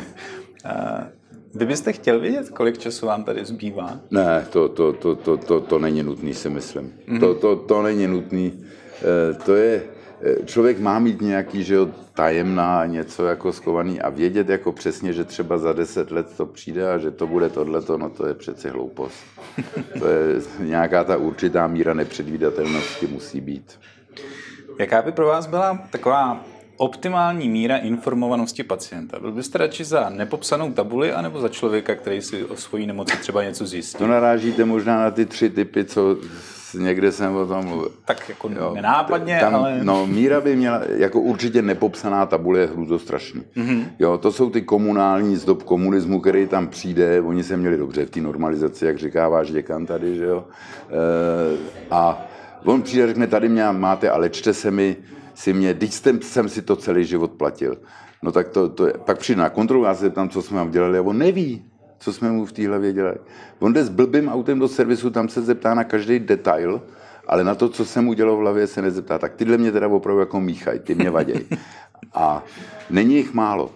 S1: Vy byste chtěl vědět, kolik času vám tady zbývá?
S2: Ne, to, to, to, to, to, to není nutný, si myslím. Mm-hmm. To, to, to není nutný. To je, člověk má mít nějaký, že jo, tajemná něco jako skovaný a vědět jako přesně, že třeba za deset let to přijde a že to bude tohleto, no to je přece hloupost. To je nějaká ta určitá míra nepředvídatelnosti musí být.
S1: Jaká by pro vás byla taková optimální míra informovanosti pacienta? Byl byste radši za nepopsanou tabuli, anebo za člověka, který si o svojí nemoci třeba něco zjistí?
S2: To narážíte možná na ty tři typy, co někde jsem o tom mluvil.
S1: Tak jako jo, nenápadně,
S2: tam,
S1: ale...
S2: No, míra by měla, jako určitě nepopsaná tabule je hrůzostrašný. Mm-hmm. Jo, to jsou ty komunální z dob komunismu, který tam přijde, oni se měli dobře v té normalizaci, jak říká váš děkan tady, že jo. E, a on přijde a řekne, tady mě máte, ale čte se mi, si mě, když jsem si to celý život platil. No tak to, to je, pak přijde na kontrolu, já se zeptám, co jsme vám dělali, a on neví, co jsme mu v té hlavě dělali. On jde s blbým autem do servisu, tam se zeptá na každý detail, ale na to, co jsem udělal v hlavě, se nezeptá. Tak tyhle mě teda opravdu jako míchají, ty mě vaděj. A není jich málo.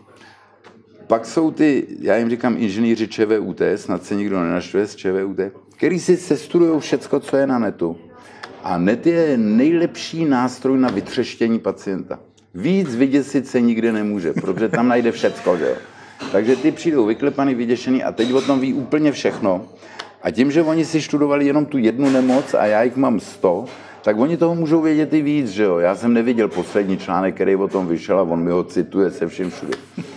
S2: Pak jsou ty, já jim říkám inženýři ČVUT, snad se nikdo nenaštve z ČVUT, který si sestudují všecko, co je na netu. A net je nejlepší nástroj na vytřeštění pacienta. Víc vyděsit se nikde nemůže, protože tam najde všecko, že jo. Takže ty přijdou vyklepaný, vyděšený a teď o tom ví úplně všechno. A tím, že oni si študovali jenom tu jednu nemoc a já jich mám sto, tak oni toho můžou vědět i víc, že jo. Já jsem neviděl poslední článek, který o tom vyšel a on mi ho cituje se vším všude.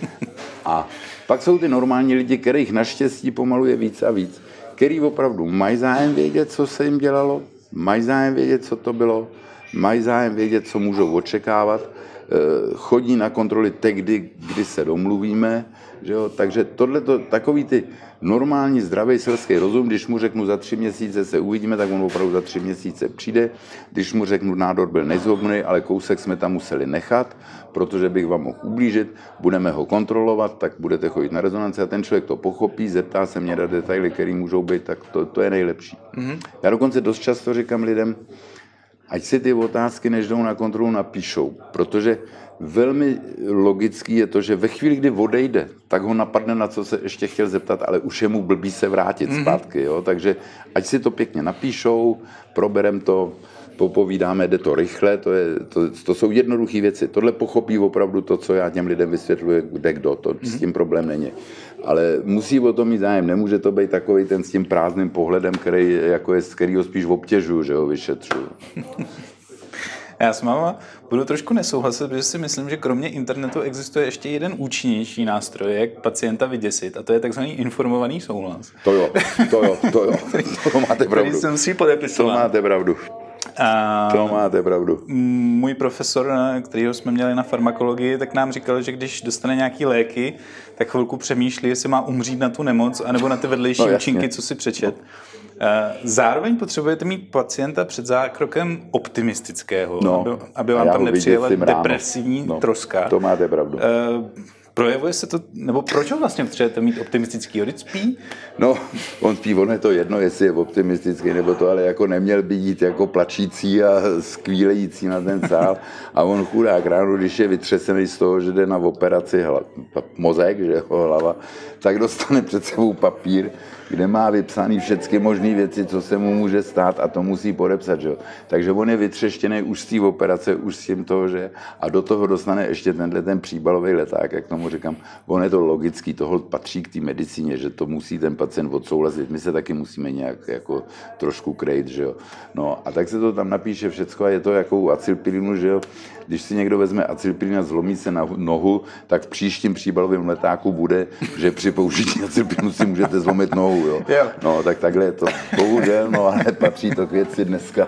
S2: A pak jsou ty normální lidi, kterých naštěstí pomalu je víc a víc, který opravdu mají zájem vědět, co se jim dělalo, mají zájem vědět, co to bylo, mají zájem vědět, co můžou očekávat, chodí na kontroly tehdy, kdy se domluvíme, že jo? Takže tohleto, takový ty normální zdravý selský rozum, když mu řeknu za tři měsíce se uvidíme, tak on opravdu za tři měsíce přijde. Když mu řeknu, nádor byl nezhoubný, ale kousek jsme tam museli nechat, protože bych vám mohl ublížit, budeme ho kontrolovat, tak budete chodit na rezonanci a ten člověk to pochopí, zeptá se mě na detaily, které můžou být, tak to, to je nejlepší. Mm-hmm. Já dokonce dost často říkám lidem, ať si ty otázky, než jdou na kontrolu, napíšou, protože velmi logický je to, že ve chvíli, kdy odejde, tak ho napadne, na co se ještě chtěl zeptat, ale už je mu blbý se vrátit mm-hmm. zpátky. Jo? Takže ať si to pěkně napíšou, proberem to, popovídáme, jde to rychle, to, je, to, to jsou jednoduché věci. Tohle pochopí opravdu to, co já těm lidem vysvětluji, kde kdo, to mm-hmm. s tím problém není. Ale musí o tom mít zájem, nemůže to být takový ten s tím prázdným pohledem, který, jako je, z kterýho spíš obtěžuju, že ho vyšetřuju.
S1: Já s váma budu trošku nesouhlasit, protože si myslím, že kromě internetu existuje ještě jeden účinnější nástroj, jak pacienta vyděsit, a to je takzvaný informovaný souhlas.
S2: To jo, to jo, to jo, to máte pravdu.
S1: Který jsem si podepisoval.
S2: To máte pravdu. A to máte pravdu.
S1: Můj profesor, kterýho jsme měli na farmakologii, tak nám říkal, že když dostane nějaký léky, tak chvilku přemýšlí, jestli má umřít na tu nemoc, anebo na ty vedlejší no, účinky, co si přečet. Zároveň potřebujete mít pacienta před zákrokem optimistického, no, aby, aby vám tam nepřijela depresivní no, troska.
S2: To máte pravdu.
S1: Projevuje se to, nebo proč ho vlastně potřebujete mít optimistický? On spí?
S2: No, on spí, on je to jedno, jestli je optimistický, nebo to, ale jako neměl by jít jako plačící a skvílející na ten sál. A on chudák ráno, když je vytřesený z toho, že jde na operaci hla, mozek, že jeho hlava, tak dostane před sebou papír, kde má vypsaný všechny možné věci, co se mu může stát a to musí podepsat. Že? Takže on je vytřeštěný už z té operace, už s tím toho, že a do toho dostane ještě tenhle ten příbalový leták, jak tomu mu říkám, on je to logický, toho patří k té medicíně, že to musí ten pacient odsouhlasit, my se taky musíme nějak jako trošku krejt, že jo. No a tak se to tam napíše všecko a je to jako u acylpirinu, že jo. Když si někdo vezme acylpirin a zlomí se na nohu, tak v příštím příbalovém letáku bude, že při použití acylpirinu si můžete zlomit nohu, jo. No tak takhle je to, bohužel, no ale patří to k věci dneska.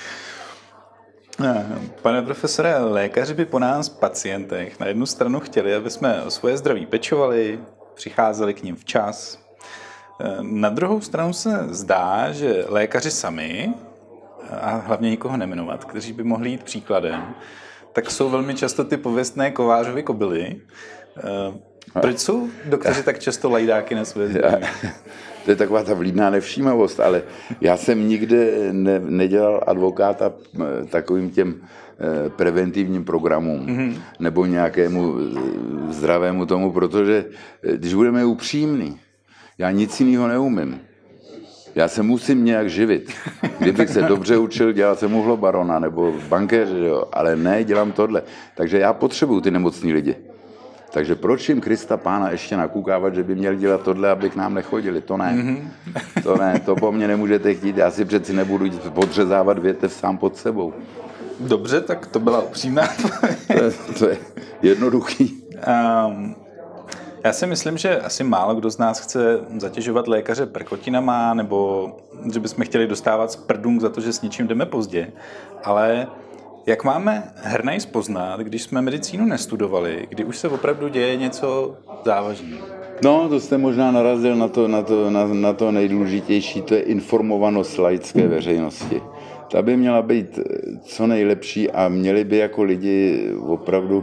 S1: Pane profesore, lékaři by po nás, pacientech, na jednu stranu chtěli, aby jsme o svoje zdraví pečovali, přicházeli k nim včas. Na druhou stranu se zdá, že lékaři sami, a hlavně nikoho nemenovat, kteří by mohli jít příkladem, tak jsou velmi často ty pověstné Kovářovy kobily. Proč jsou doktoři tak často lajdáky na své zdraví?
S2: To je taková ta vlídná nevšímavost, ale já jsem nikde ne, nedělal advokáta takovým těm preventivním programům mm-hmm. nebo nějakému zdravému tomu, protože když budeme upřímní, já nic jiného neumím. Já se musím nějak živit. Kdybych se dobře učil, dělal jsem uhlobarona nebo bankéře, jo, ale ne, dělám tohle. Takže já potřebuju ty nemocní lidi. Takže proč jim Krista Pána ještě nakoukávat, že by měl dělat tohle, aby k nám nechodili? To ne. Mm-hmm. To ne, to po mně nemůžete chtít. Já si přeci nebudu podřezávat větev sám pod sebou.
S1: Dobře, tak to byla upřímná.
S2: to, je, to je jednoduchý.
S1: Um, já si myslím, že asi málo kdo z nás chce zatěžovat lékaře prkotinama, nebo že bychom chtěli dostávat sprdung za to, že s něčím jdeme pozdě. Ale jak máme hernaj poznat, když jsme medicínu nestudovali, kdy už se opravdu děje něco závažného?
S2: No, to jste možná narazil na to, na to, na, na to nejdůležitější, to je informovanost laické veřejnosti. Ta by měla být co nejlepší a měli by jako lidi opravdu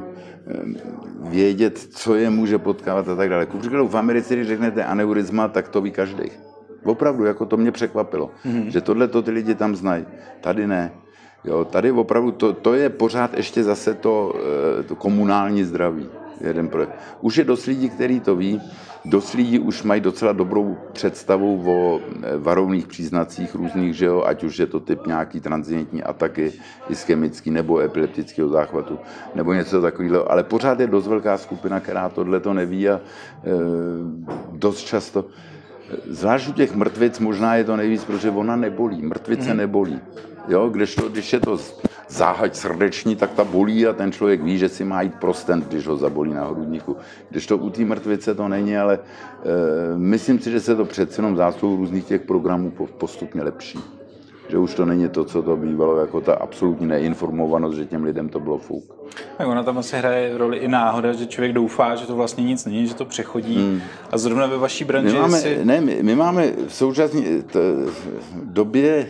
S2: vědět, co je může potkávat a tak dále. Ku příkladu v Americe, když řeknete aneurizma, tak to ví každý. Opravdu, jako to mě překvapilo, mm-hmm. že tohle to ty lidi tam znají. Tady ne. Jo, tady opravdu to, to je pořád ještě zase to, to komunální zdraví. Jeden projekt. Už je dost lidí, kteří to ví, dost lidí už mají docela dobrou představu o varovných příznacích různých, že jo, ať už je to typ nějaký transientní ataky, ischemický nebo epileptického záchvatu, nebo něco takového, ale pořád je dost velká skupina, která tohle to neví a e, dost často, zvlášť u těch mrtvic možná je to nejvíc, protože ona nebolí, mrtvice mm. nebolí. Jo, kdežto, když je to záhať srdeční, tak ta bolí a ten člověk ví, že si má jít pro stent, když ho zabolí na hrudníku. Kdežto u té mrtvice to není, ale e, myslím si, že se to přece jenom zásluhou různých těch programů postupně lepší. Že už to není to, co to bývalo, jako ta absolutní neinformovanost, že těm lidem to bylo fuk.
S1: Tak ona tam asi hraje roli i náhoda, že člověk doufá, že to vlastně nic není, že to přechodí. Hmm. A zrovna ve vaší branži...
S2: My máme,
S1: si...
S2: ne, my, my máme v současné době,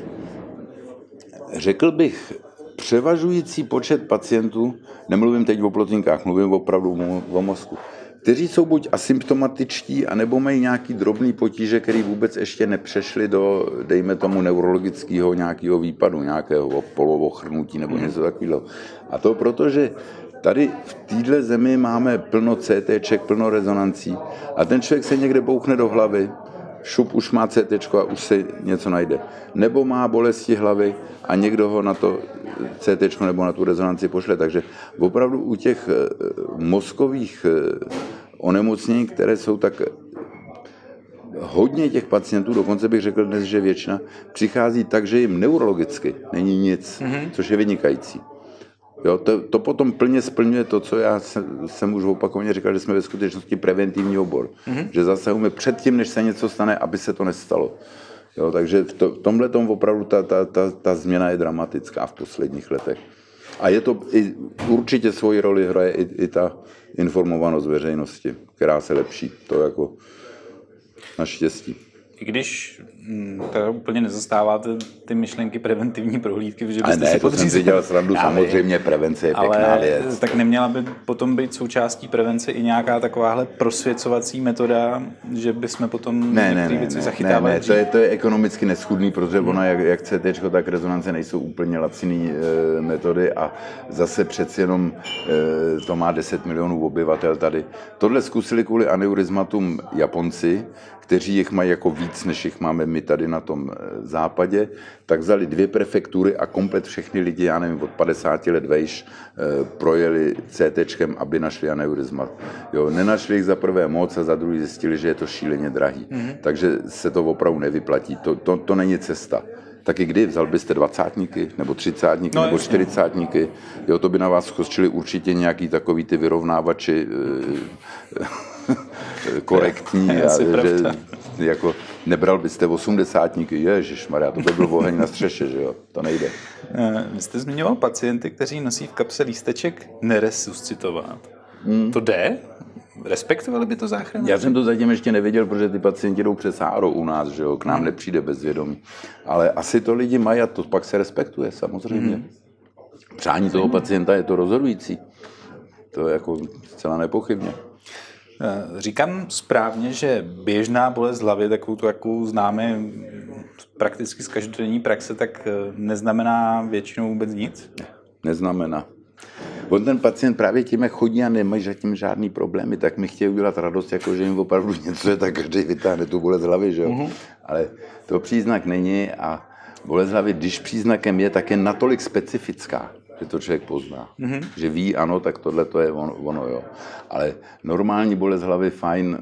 S2: řekl bych, převažující počet pacientů, nemluvím teď o plotinkách, mluvím opravdu o mozku, kteří jsou buď asymptomatičtí, anebo mají nějaký drobný potíže, který vůbec ještě nepřešli do, dejme tomu, neurologického nějakého výpadu, nějakého polovochrnutí nebo něco takového. A to proto, že tady v téhle zemi máme plno CTček, plno rezonancí a ten člověk se někde bouchne do hlavy, šup, už má CTčko a už se něco najde. Nebo má bolesti hlavy a někdo ho na to CTčko nebo na tu rezonanci pošle. Takže opravdu u těch mozkových onemocnění, které jsou tak hodně těch pacientů, dokonce bych řekl dnes, že většina, přichází tak, že jim neurologicky není nic, mm-hmm. což je vynikající. Jo, to, to potom plně splňuje to, co já jsem, jsem už opakovaně říkal, že jsme ve skutečnosti preventivní obor. Mm-hmm. Že zasahujeme předtím, než se něco stane, aby se to nestalo. Jo, takže v, to, v tomhle tom opravdu ta, ta, ta, ta změna je dramatická v posledních letech. A je to i, určitě svoji roli hraje i, i ta informovanost veřejnosti, která se lepší. To jako naštěstí.
S1: I když teda úplně nezastáváte ty myšlenky preventivní prohlídky, že byste
S2: ale ne,
S1: si
S2: to jsem si dělal srandu, samozřejmě prevence je pěkná
S1: ale
S2: věc.
S1: Tak neměla by potom být součástí prevence i nějaká takováhle prosvěcovací metoda, že bychom potom
S2: ne,
S1: některé
S2: ne,
S1: věci
S2: ne,
S1: zachytávali?
S2: Ne, ne, to je, to je ekonomicky neschudný, protože hmm. ona, jak, jak CTčko, tak rezonance nejsou úplně laciný e, metody a zase přeci jenom e, to má deset milionů obyvatel tady. Tohle zkusili kvůli aneurizmatům Japonci, kteří jich mají jako víc, než jich máme my tady na tom západě, tak vzali dvě prefektury a komplet všechny lidi, já nevím, od padesáti let vejš, projeli CTčkem, aby našli aneurizma. Jo, nenašli jich za prvé moc a za druhý zjistili, že je to šíleně drahý. Mm-hmm. Takže se to opravdu nevyplatí. To, to, to není cesta. Taky kdy? Vzal byste dvacátníky, nebo třicátníky, no, nebo čtyřicátníky? Jo, to by na vás skočili určitě nějaký takový ty vyrovnávači korektní. A, že, jako, nebral byste osmdesátníky, ježišmarja, to by byl oheň na střeše, že jo? To nejde.
S1: Vy jste zmiňoval pacienty, kteří nosí v kapse lísteček neresuscitovat. Hmm. To jde? Respektovali by to záchranáři?
S2: Já jsem to zatím ještě nevěděl, protože ty pacienti jdou přes Sáro u nás, že jo, k nám nepřijde bezvědomí. Ale asi to lidi mají a to pak se respektuje, samozřejmě. Hmm. Přání toho pacienta je to rozhodující. To je jako zcela nepochybně.
S1: Říkám správně, že běžná bolest hlavy, takovou tu, jakou známe prakticky z každodenní praxe, tak neznamená většinou vůbec nic?
S2: Neznamená. On ten pacient právě tím, jak chodí a nemají zatím žádný problémy, tak mi chtějí udělat radost, jako že jim opravdu něco je, tak každý vytáhne tu bolest hlavy, že jo. Mm-hmm. Ale to příznak není a bolest hlavy, když příznakem je, tak je natolik specifická, že to člověk pozná. Mm-hmm. Že ví, ano, tak tohle to je ono, ono, jo. Ale normální bolest hlavy, fajn.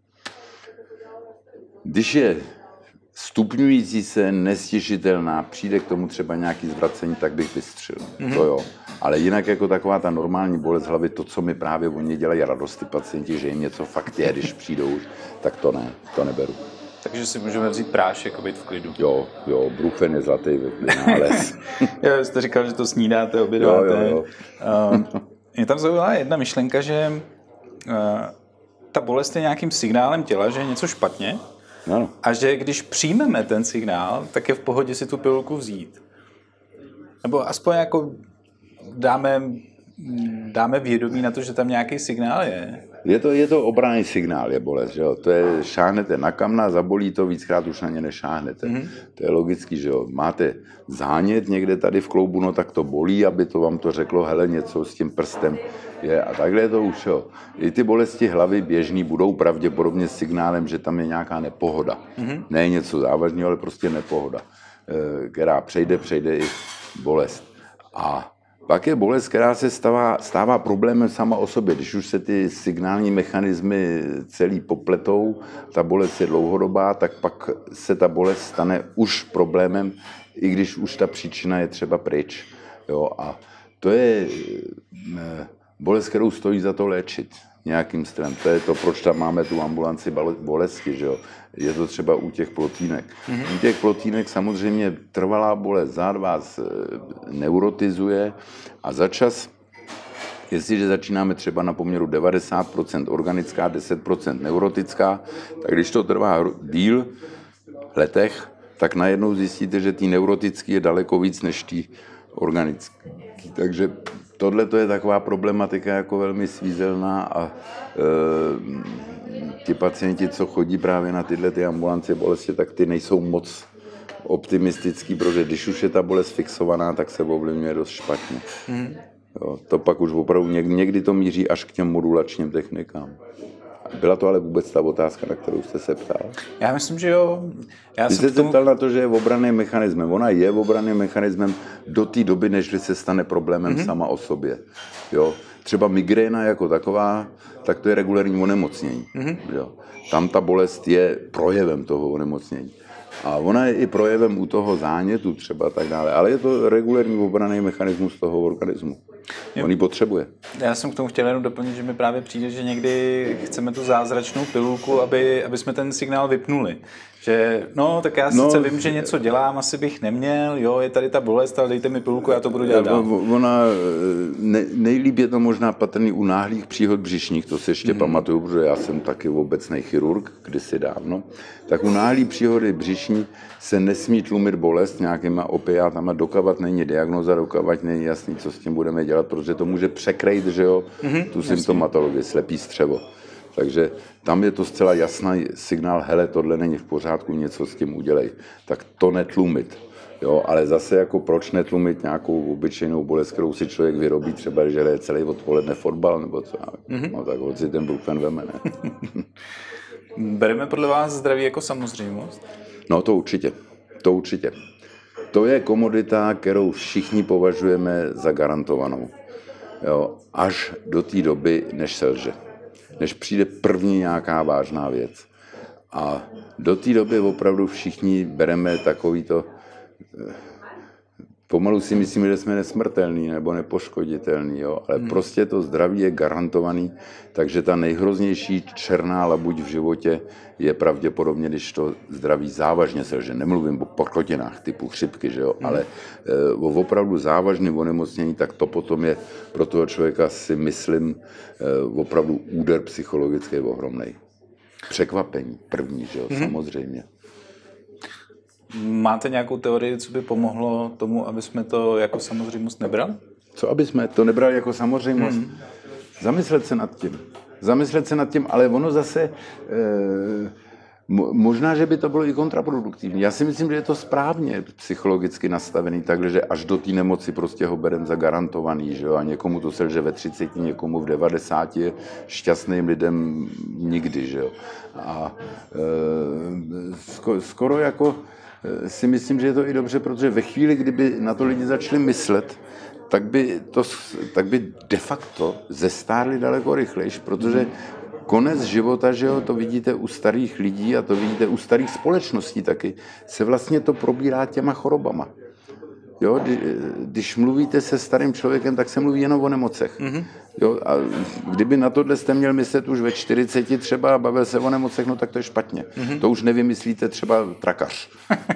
S2: Když je stupňující se, nestěžitelná, přijde k tomu třeba nějaký zvracení, tak bych vystřil. Mm-hmm. To jo. Ale jinak jako taková ta normální bolest hlavy, to, co mi právě oni dělají radost, ty pacienti, že jim něco fakt je, když přijdou, tak to ne, to neberu.
S1: Takže si můžeme vzít prášek a být v klidu.
S2: Jo, jo, brufen je zlatý vynález.
S1: Jo, jste říkal, že to snídáte, obědváte.
S2: Jo, jo, jo.
S1: uh, mě tam zaujala jedna myšlenka, že uh, ta bolest je nějakým signálem těla, že je něco špatně.
S2: Ano.
S1: A že když přijmeme ten signál, tak je v pohodě si tu pilulku vzít. Nebo aspoň jako dáme, dáme vědomí na to, že tam nějaký signál je.
S2: Je to, je to obranný signál, je bolest, že jo. To je, šáhnete na kamna, zabolí to, víckrát už na ně nešáhnete. Mm-hmm. To je logický, že jo. Máte zánět někde tady v kloubu, no tak to bolí, aby to vám to řeklo, hele, něco s tím prstem je. A takhle je to už, jo. I ty bolesti hlavy běžný budou pravděpodobně signálem, že tam je nějaká nepohoda. Mm-hmm. Ne něco závažného, ale prostě nepohoda, která přejde, přejde i bolest. A pak je bolest, která se stává, stává problémem sama o sobě. Když už se ty signální mechanismy celý popletou, ta bolest je dlouhodobá, tak pak se ta bolest stane už problémem, i když už ta příčina je třeba pryč. Jo, a to je bolest, kterou stojí za to léčit nějakým stylem. To je to, proč tam máme tu ambulanci bolesti, že jo. Je to třeba u těch plotínek. Mm-hmm. U těch plotínek samozřejmě trvalá bolest zád vás neurotizuje a za čas, jestliže začínáme třeba na poměru devadesát procent organická, deset procent neurotická, tak když to trvá díl, letech, tak najednou zjistíte, že tý neurotický je daleko víc než tý organický. Takže tohle to je taková problematika jako velmi svízelná a e, ti pacienti, co chodí právě na tyhle ty ambulance bolesti, tak ty nejsou moc optimistický, protože když už je ta bolest fixovaná, tak se ovlivňuje dost špatně. Mm. Jo, to pak už opravdu někdy, někdy to míří až k těm modulačním technikám. Byla to ale vůbec ta otázka, na kterou jste se ptal?
S1: Já myslím, že jo. Já
S2: Vy jste se tomu... ptal na to, že je obranným mechanismem. Ona je obranným mechanismem do té doby, než se stane problémem mm-hmm. sama o sobě. Jo? Třeba migréna jako taková, tak to je regulární onemocnění. Mm-hmm. Jo? Tam ta bolest je projevem toho onemocnění. A ona je i projevem u toho zánětu třeba tak dále, ale je to regulární obranný mechanismus toho organismu. On ji potřebuje.
S1: Já jsem k tomu chtěl jenom doplnit, že mi právě přijde, že někdy chceme tu zázračnou pilulku, aby, aby jsme ten signál vypnuli. Že no, tak já sice no, vím, že něco dělám, asi bych neměl, jo, je tady ta bolest, ale dejte mi pilulku, já to budu dělat dál.
S2: Ona, ne, nejlíp je to možná patrný u náhlých příhod břišních, to si ještě mm. pamatuju, protože já jsem taky obecnej chirurg, kdysi dávno. Tak u náhlý příhody břišní se nesmí tlumit bolest nějakýma opiátama, dokavat není diagnoza, dokavat není jasný, co s tím budeme dělat, protože to může překrejt, že jo, mm-hmm, tu symptomatologii, slepý střevo. Takže tam je to zcela jasný signál, hele, tohle není v pořádku, něco s tím udělej. Tak to netlumit. Jo, ale zase jako proč netlumit nějakou obyčejnou bolest, kterou si člověk vyrobí, třeba, že hraje celý odpoledne fotbal, nebo co. Mm-hmm. No tak hoď si ten brufen veme, ne?
S1: Bereme podle vás zdraví jako samozřejmost?
S2: No to určitě, to určitě. To je komodita, kterou všichni považujeme za garantovanou. Jo, až do té doby, než selže. Než přijde první nějaká vážná věc. A do té doby opravdu všichni bereme takovýto... Pomalu si myslíme, že jsme nesmrtelní nebo nepoškoditelní, jo? Ale hmm. prostě to zdraví je garantovaný, takže ta nejhroznější černá labuť v životě je pravděpodobně, když to zdraví závažně selže. Nemluvím o pokotinách typu chřipky, že jo? Hmm. Ale e, o opravdu závažném onemocnění, tak to potom je pro toho člověka, si myslím, e, opravdu úder psychologický ohromnej. Překvapení první, že jo? Hmm. Samozřejmě.
S1: Máte nějakou teorii, co by pomohlo tomu, aby jsme to jako samozřejmost nebrali?
S2: Co aby jsme to nebrali jako samozřejmost? Hmm. Zamyslet se nad tím. Zamyslet se nad tím, ale ono zase e, možná, že by to bylo i kontraproduktivní. Já si myslím, že je to správně psychologicky nastavený, takhle, že až do té nemoci prostě ho berem za garantovaný, že jo? A někomu to selže ve třiceti, někomu v devadesáti, šťastným lidem nikdy, že jo? A e, skoro jako si myslím, že je to i dobře, protože ve chvíli, kdyby na to lidi začali myslet, tak by, to, tak by de facto zestárli daleko rychlejš, protože konec života, že jo, to vidíte u starých lidí a to vidíte u starých společností taky, se vlastně to probírá těma chorobama. Jo, kdy, když mluvíte se starým člověkem, tak se mluví jenom o nemocech. Mm-hmm. Jo, a kdyby na tohle jste měl myslet už ve čtyřiceti třeba a bavil se o nemocech, no tak to je špatně. Mm-hmm. To už nevymyslíte třeba trakař.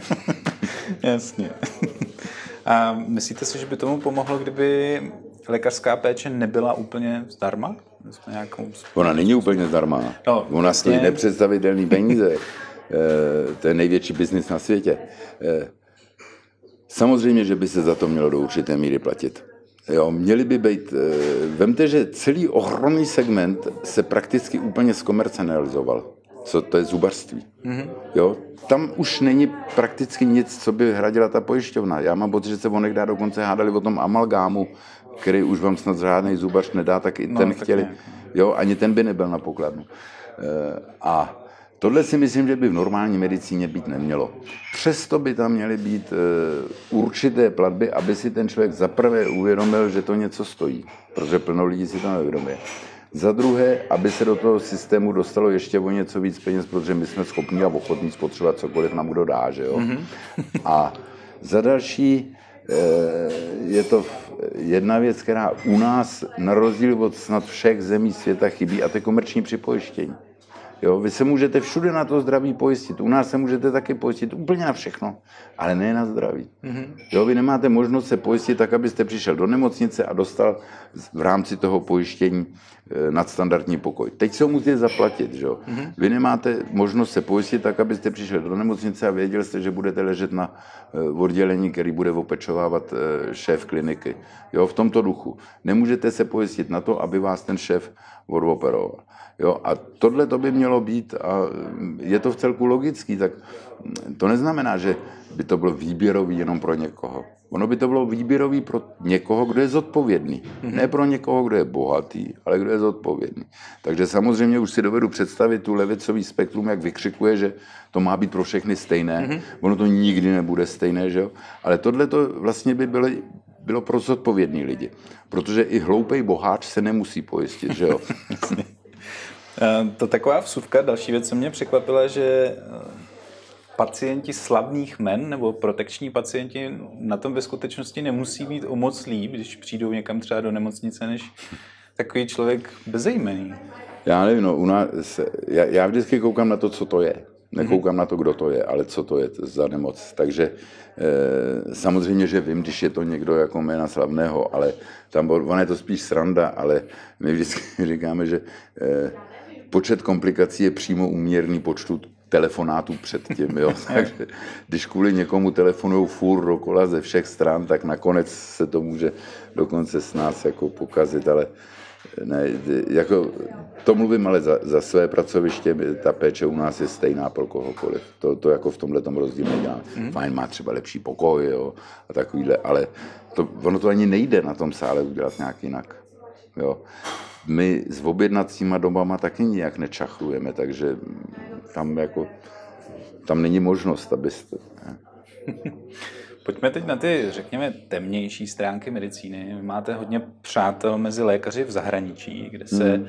S1: Jasně. A myslíte si, že by tomu pomohlo, kdyby lékařská péče nebyla úplně zdarma? Nějakou...
S2: Ona není úplně zdarma. No, Ona vlastně... stojí nepředstavitelný peníze. To je největší biznis na světě. Samozřejmě, že by se za to mělo do určité míry platit. Jo, měli by být, vemte, že celý ohromný segment se prakticky úplně zkomercializoval. Co to je zubařství. Mm-hmm. Jo, tam už není prakticky nic, co by hradila ta pojišťovna. Já mám pocit, že se onekdy dokonce hádali o tom amalgámu, který už vám snad žádný zubař nedá, tak i ten no, chtěli. Jo, ani ten by nebyl na pokladnu. A tohle si myslím, že by v normální medicíně být nemělo. Přesto by tam měly být uh, určité platby, aby si ten člověk zaprvé uvědomil, že to něco stojí, protože plno lidí si to neuvědomuje. Za druhé, aby se do toho systému dostalo ještě o něco víc peněz, protože my jsme schopni a ochotní spotřebovat cokoliv nám kdo dá, že jo? Mm-hmm. A za další uh, je to jedna věc, která u nás na rozdíl od snad všech zemí světa chybí, a to je komerční připojištění. Jo, vy se můžete všude na to zdraví pojistit. U nás se můžete taky pojistit úplně na všechno, ale ne na zdraví. Mm-hmm. Jo, vy nemáte možnost se pojistit tak, abyste přišel do nemocnice a dostal v rámci toho pojištění nadstandardní pokoj. Teď se ho musíte zaplatit. Že jo? Mm-hmm. Vy nemáte možnost se pojistit tak, abyste přišel do nemocnice a věděl jste, že budete ležet na oddělení, který bude opečovávat šéf kliniky. Jo, v tomto duchu. Nemůžete se pojistit na to, aby vás ten šéf odoperoval. Jo, a tohle to by mělo být, a je to v celku logický, tak to neznamená, že by to bylo výběrový jenom pro někoho. Ono by to bylo výběrový pro někoho, kdo je zodpovědný. Mm-hmm. Ne pro někoho, kdo je bohatý, ale kdo je zodpovědný. Takže samozřejmě už si dovedu představit tu levicový spektrum, jak vykřikuje, že to má být pro všechny stejné. Mm-hmm. Ono to nikdy nebude stejné, že jo? Ale tohle to vlastně by bylo, bylo pro zodpovědný lidi. Protože i hloupej boháč se nemusí pojistit, že jo?
S1: To taková vsuvka. Další věc, co mě překvapila, že pacienti slavných men nebo protekční pacienti na tom ve skutečnosti nemusí být o moc líp, když přijdou někam třeba do nemocnice, než takový člověk bezejmenný.
S2: Já nevím, no, u nás, já, já vždycky koukám na to, co to je. Nekoukám mm-hmm. na to, kdo to je, ale co to je za nemoc. Takže e, samozřejmě, že vím, když je to někdo jako jména slavného, ale tam ono je to spíš sranda, ale my vždycky říkáme, že e, počet komplikací je přímo úměrný počtu telefonátů předtím. Jo? Takže když kvůli někomu telefonují furt dokola ze všech stran, tak nakonec se to může dokonce s nás jako pokazit, ale ne, jako, to mluvím ale za, za své pracoviště, ta péče u nás je stejná pro kohokoliv. To, to jako v tomhletom rozdíl nedělá. Mm. Fajn, má třeba lepší pokoj, jo, a takovýhle, ale to, ono to ani nejde na tom sále udělat nějak jinak. Jo. My s objednacíma dobama taky nijak nečachlujeme, takže tam jako, tam není možnost, abyste...
S1: Pojďme teď na ty, řekněme, temnější stránky medicíny. Vy máte hodně přátel mezi lékaři v zahraničí, kde se hmm.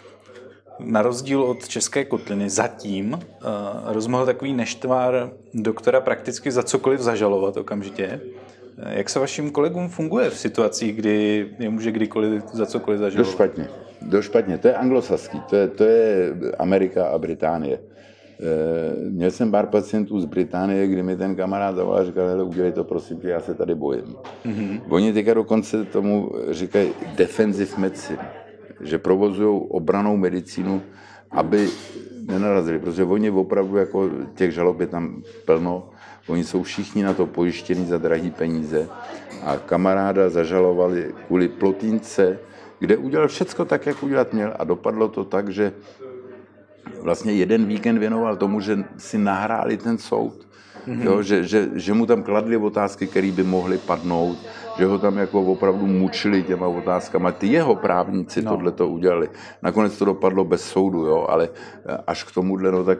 S1: na rozdíl od české kotliny zatím uh, rozmohl takový neštvar doktora prakticky za cokoliv zažalovat okamžitě. Jak se vašim kolegům funguje v situacích, kdy je může kdykoliv za cokoliv zažalovat?
S2: Dost špatně. Dost špatně. To je anglosaský, to je, to je Amerika a Británie. E, měl jsem pár pacientů z Británie, kdy mi ten kamarád zavolal a říkal, hele, udělej to prosím tě, já se tady bojím. Mm-hmm. Oni teďka dokonce tomu říkají defensive medicine, že provozují obranou medicínu, aby nenarazili, protože oni opravdu jako těch žalob je tam plno, oni jsou všichni na to pojištění za drahý peníze a kamaráda zažalovali kvůli plotínce, kde udělal všecko tak, jak udělat měl a dopadlo to tak, že vlastně jeden víkend věnoval tomu, že si nahráli ten soud, mm-hmm. jo, že, že, že mu tam kladli otázky, které by mohly padnout, že ho tam jako opravdu mučili těma otázkama. Ty jeho právníci no. tohle to udělali. Nakonec to dopadlo bez soudu, jo, ale až k tomuhle, no tak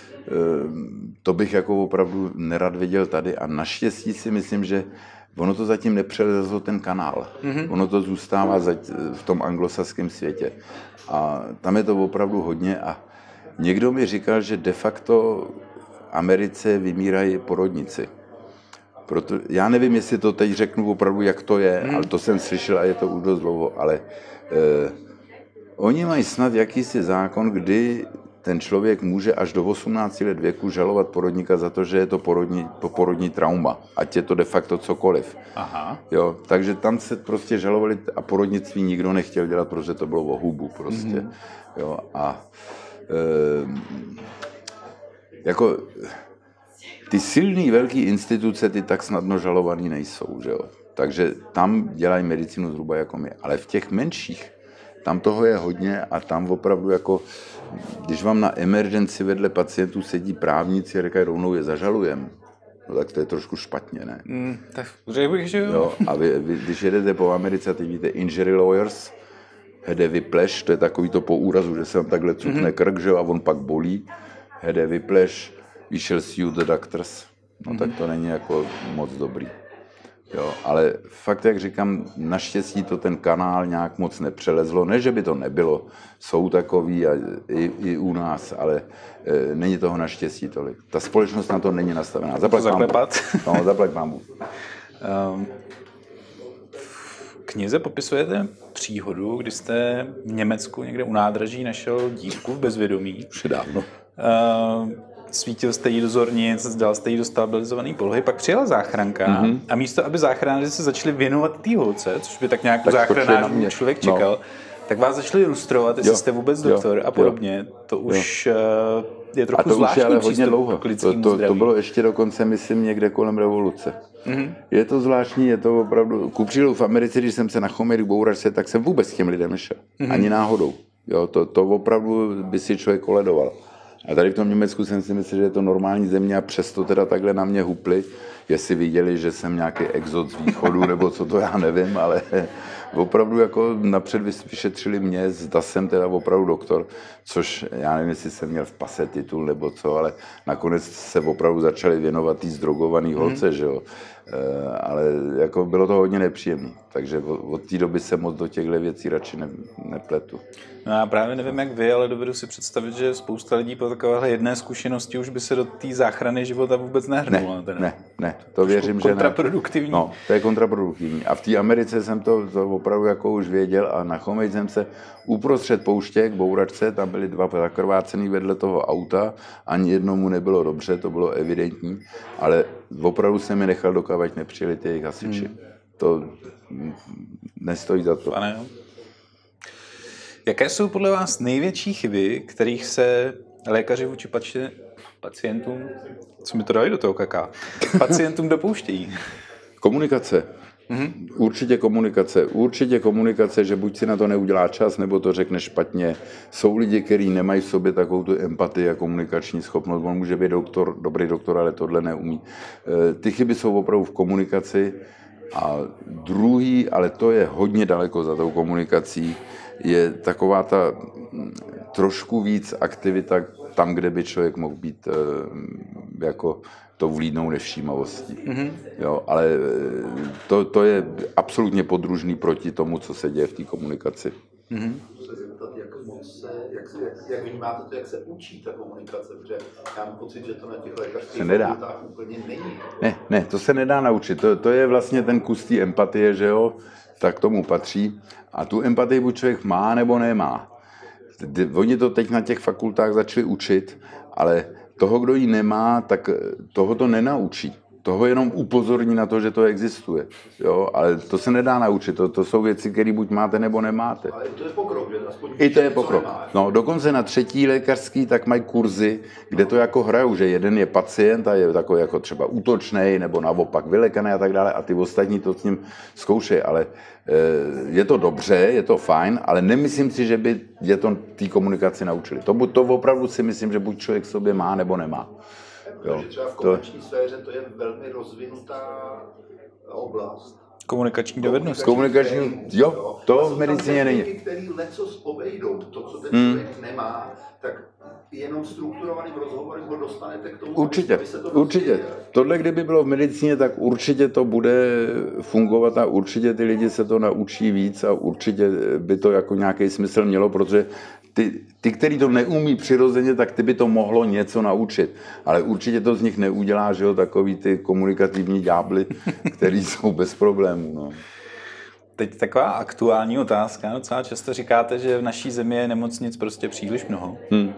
S2: to bych jako opravdu nerad viděl tady a naštěstí si myslím, že ono to zatím nepřelezlo ten kanál. Mm-hmm. Ono to zůstává v tom anglosaském světě. A tam je to opravdu hodně a někdo mi říkal, že de facto Americe vymírají porodníci. Proto, já nevím, jestli to teď řeknu opravdu, jak to je, mm. ale to jsem slyšel a je to už dost dlouho, ale eh, oni mají snad jakýsi zákon, kdy ten člověk může až do osmnácti let věku žalovat porodníka za to, že je to porodní, porodní trauma, ať je to de facto cokoliv. Aha. Jo, takže tam se prostě žalovali a porodnictví nikdo nechtěl dělat, protože to bylo o hubu prostě. Mm-hmm. Jo, a e, jako ty silný velký instituce, ty tak snadno žalovaný nejsou, že jo. Takže tam dělají medicínu zhruba jako my, ale v těch menších, tam toho je hodně a tam opravdu jako, když vám na emergenci vedle pacientů sedí právníci a říkají, rovnou je zažalujem, no tak to je trošku špatně, ne?
S1: Mm, tak řekl bych, že jo.
S2: jo a vy, vy, když jedete po Americe, teď víte, injury lawyers, head whiplash, to je takový to po úrazu, že se vám takhle cukne mm-hmm. krk, že jo, a on pak bolí. Head whiplash, we shall sue the doctors. No mm-hmm. tak to není jako moc dobrý. Jo, ale fakt, jak říkám, naštěstí to ten kanál nějak moc nepřelezlo. Ne, že by to nebylo, jsou takový a i, i u nás, ale e, není toho naštěstí tolik. Ta společnost na to není nastavená. Zaplať
S1: Zaklepat.
S2: No, zaplať mámu.
S1: Um, v knize popisujete příhodu, kdy jste v Německu někde u nádraží našel dívku v bezvědomí.
S2: Už je dávno.
S1: Uh, Svítil jste jí do zornic, dal jste jí do stabilizované polohy, pak přijela záchranka mm-hmm. a místo, aby záchranáři se začali věnovat té holce, což by tak nějak u záchranářů člověk čekal, no. tak vás začali lustrovat, jestli jo. jste vůbec doktor jo. a podobně. Jo. To už jo. je trochu
S2: zvláštní. A to už je ale hodně dlouho.
S1: To,
S2: to, to bylo ještě dokonce, myslím, někde kolem revoluce. Mm-hmm. Je to zvláštní, je to opravdu... Kupříkladu v Americe, když jsem se nachomil k bouračce, tak jsem vůbec k těm lidem nešel. Mm-hmm. Ani náhodou. Jo, to, to opravdu by si člověk koledoval. A tady v tom Německu jsem si myslel, že je to normální země a přesto teda takhle na mě hupli, jestli viděli, že jsem nějaký exot z východu, nebo co to já nevím, ale opravdu jako napřed vyšetřili mě, zda jsem teda opravdu doktor, což já nevím, jestli jsem měl v pase titul nebo co, ale nakonec se opravdu začali věnovat tý zdrogovaný holce, mm. že jo. E, ale jako bylo to hodně nepříjemné, takže od, od té doby se moc do těchto věcí radši ne, nepletu.
S1: No já právě nevím, jak vy, ale dovedu si představit, že spousta lidí po takovéhle jedné zkušenosti už by se do té záchrany života vůbec nehrnula.
S2: Ne, ne, ne, to věřím, že ne.
S1: Kontraproduktivní.
S2: No, to je kontraproduktivní. A v té Americe jsem to, to opravdu jako už věděl a nachomejt jsem se uprostřed pouště k bouračce, tam byly dva zakrvácený vedle toho auta, ani jednomu nebylo dobře, to bylo evidentní, ale opravdu jsem mi nechal dokávat, ať nepřijeli ty jejich hasiči. Hmm. To nestojí za to.
S1: Pane, jaké jsou podle vás největší chyby, kterých se lékaři vůči pači, pacientům, co mi to dali do toho kaká, pacientům dopouštějí?
S2: Komunikace. Mm-hmm. Určitě komunikace. Určitě komunikace, že buď si na to neudělá čas, nebo to řekne špatně. Jsou lidi, kteří nemají v sobě takovou tu empatii a komunikační schopnost. On může být doktor, dobrý doktor, ale tohle neumí. Ty chyby jsou opravdu v komunikaci. A druhý, ale to je hodně daleko za tou komunikací, je taková ta trošku víc aktivita tam, kde by člověk mohl být jako to vlídnou nevšímavostí. Mm-hmm. Jo, ale to, to je absolutně podružný proti tomu, co se děje v té komunikaci. Mm-hmm.
S3: Se zeptat, jak, moc se, jak, jak, jak vnímáte to, jak se učí ta komunikace, protože já mám pocit, že to na těch lékařských fakultách úplně není.
S2: Ne, ne, to se nedá naučit. To, to je vlastně ten kus té empatie, že jo, tak k tomu patří. A tu empatii buď člověk má, nebo nemá. Oni to teď na těch fakultách začali učit, ale toho, kdo ji nemá, tak toho to nenaučí. Toho jenom upozorní na to, že to existuje. Jo? Ale to se nedá naučit. To, to jsou věci, které buď máte, nebo nemáte.
S3: Ale to je pokrok, že? Aspoň
S2: I to je pokrok. No, dokonce na třetí lékařský tak mají kurzy, kde to jako hrajou, že jeden je pacient a je takový jako třeba útočnej, nebo naopak vylekaný a tak dále, a ty ostatní to s ním zkoušejí. Ale e, je to dobře, je to fajn, ale nemyslím si, že by je to té komunikaci naučili. To, to opravdu si myslím, že buď člověk sobě má, nebo nemá.
S3: Protože třeba v komerční to... sféře to je velmi rozvinutá oblast.
S1: Komunikační dovednost.
S2: Komunikační, jo, to v medicíně není.
S3: Který lecos obejdou, to, co ten člověk hmm. nemá, tak jenom strukturovaným rozhovorem ho dostanete k tomu,
S2: určitě,
S3: aby se to
S2: určitě. Tohle, kdyby bylo v medicíně, tak určitě to bude fungovat a určitě ty lidi se to naučí víc a určitě by to jako nějaký smysl mělo, protože ty, ty, který to neumí přirozeně, tak ty by to mohlo něco naučit. Ale určitě to z nich neudělá, že jo, takový ty komunikativní ďábly, který jsou bez problémů. No.
S1: Teď taková aktuální otázka. Docela často říkáte, že v naší zemi je nemocnic prostě příliš mnoho. Hmm.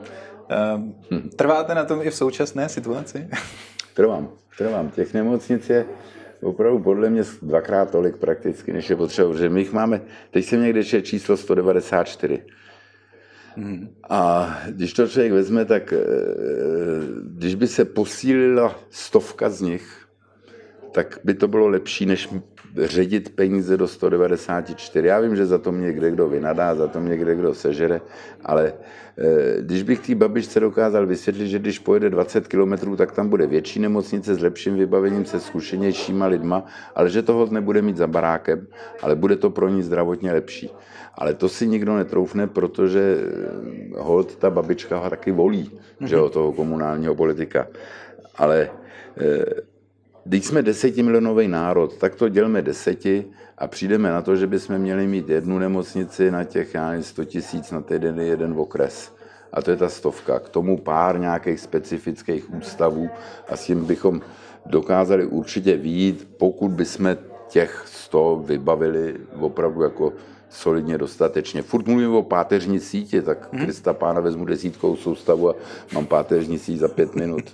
S1: Trváte na tom i v současné situaci?
S2: Trvám, trvám. Těch nemocnic je opravdu podle mě dvakrát tolik prakticky, než je potřeba. Protože my jich máme, teď jsem někde četl číslo sto devadesát čtyři. Hmm. A když to člověk vezme, tak když by se posílila stovka z nich, tak by to bylo lepší, než ředit peníze do sto devadesát čtyři. Já vím, že za to mě kde kdo vynadá, za to mě kde kdo sežere, ale když bych té babičce dokázal vysvětlit, že když pojede dvacet kilometrů, tak tam bude větší nemocnice s lepším vybavením, se zkušenějšíma lidma, ale že toho nebude mít za barákem, ale bude to pro ní zdravotně lepší. Ale to si nikdo netroufne, protože holt ta babička ho taky volí, mm-hmm. že jo, toho komunálního politika. Ale když jsme desetimilionový národ, tak to dělme deseti a přijdeme na to, že bychom měli mít jednu nemocnici na těch sto tisíc na jeden, jeden okres. A to je ta stovka. K tomu pár nějakých specifických ústavů a s tím bychom dokázali určitě vyjít, pokud bychom těch sto vybavili opravdu jako solidně dostatečně. Furt mluvím o páteřní síti, tak hmm. Krista pána vezmu desítkou soustavu a mám páteřní síť za pět minut.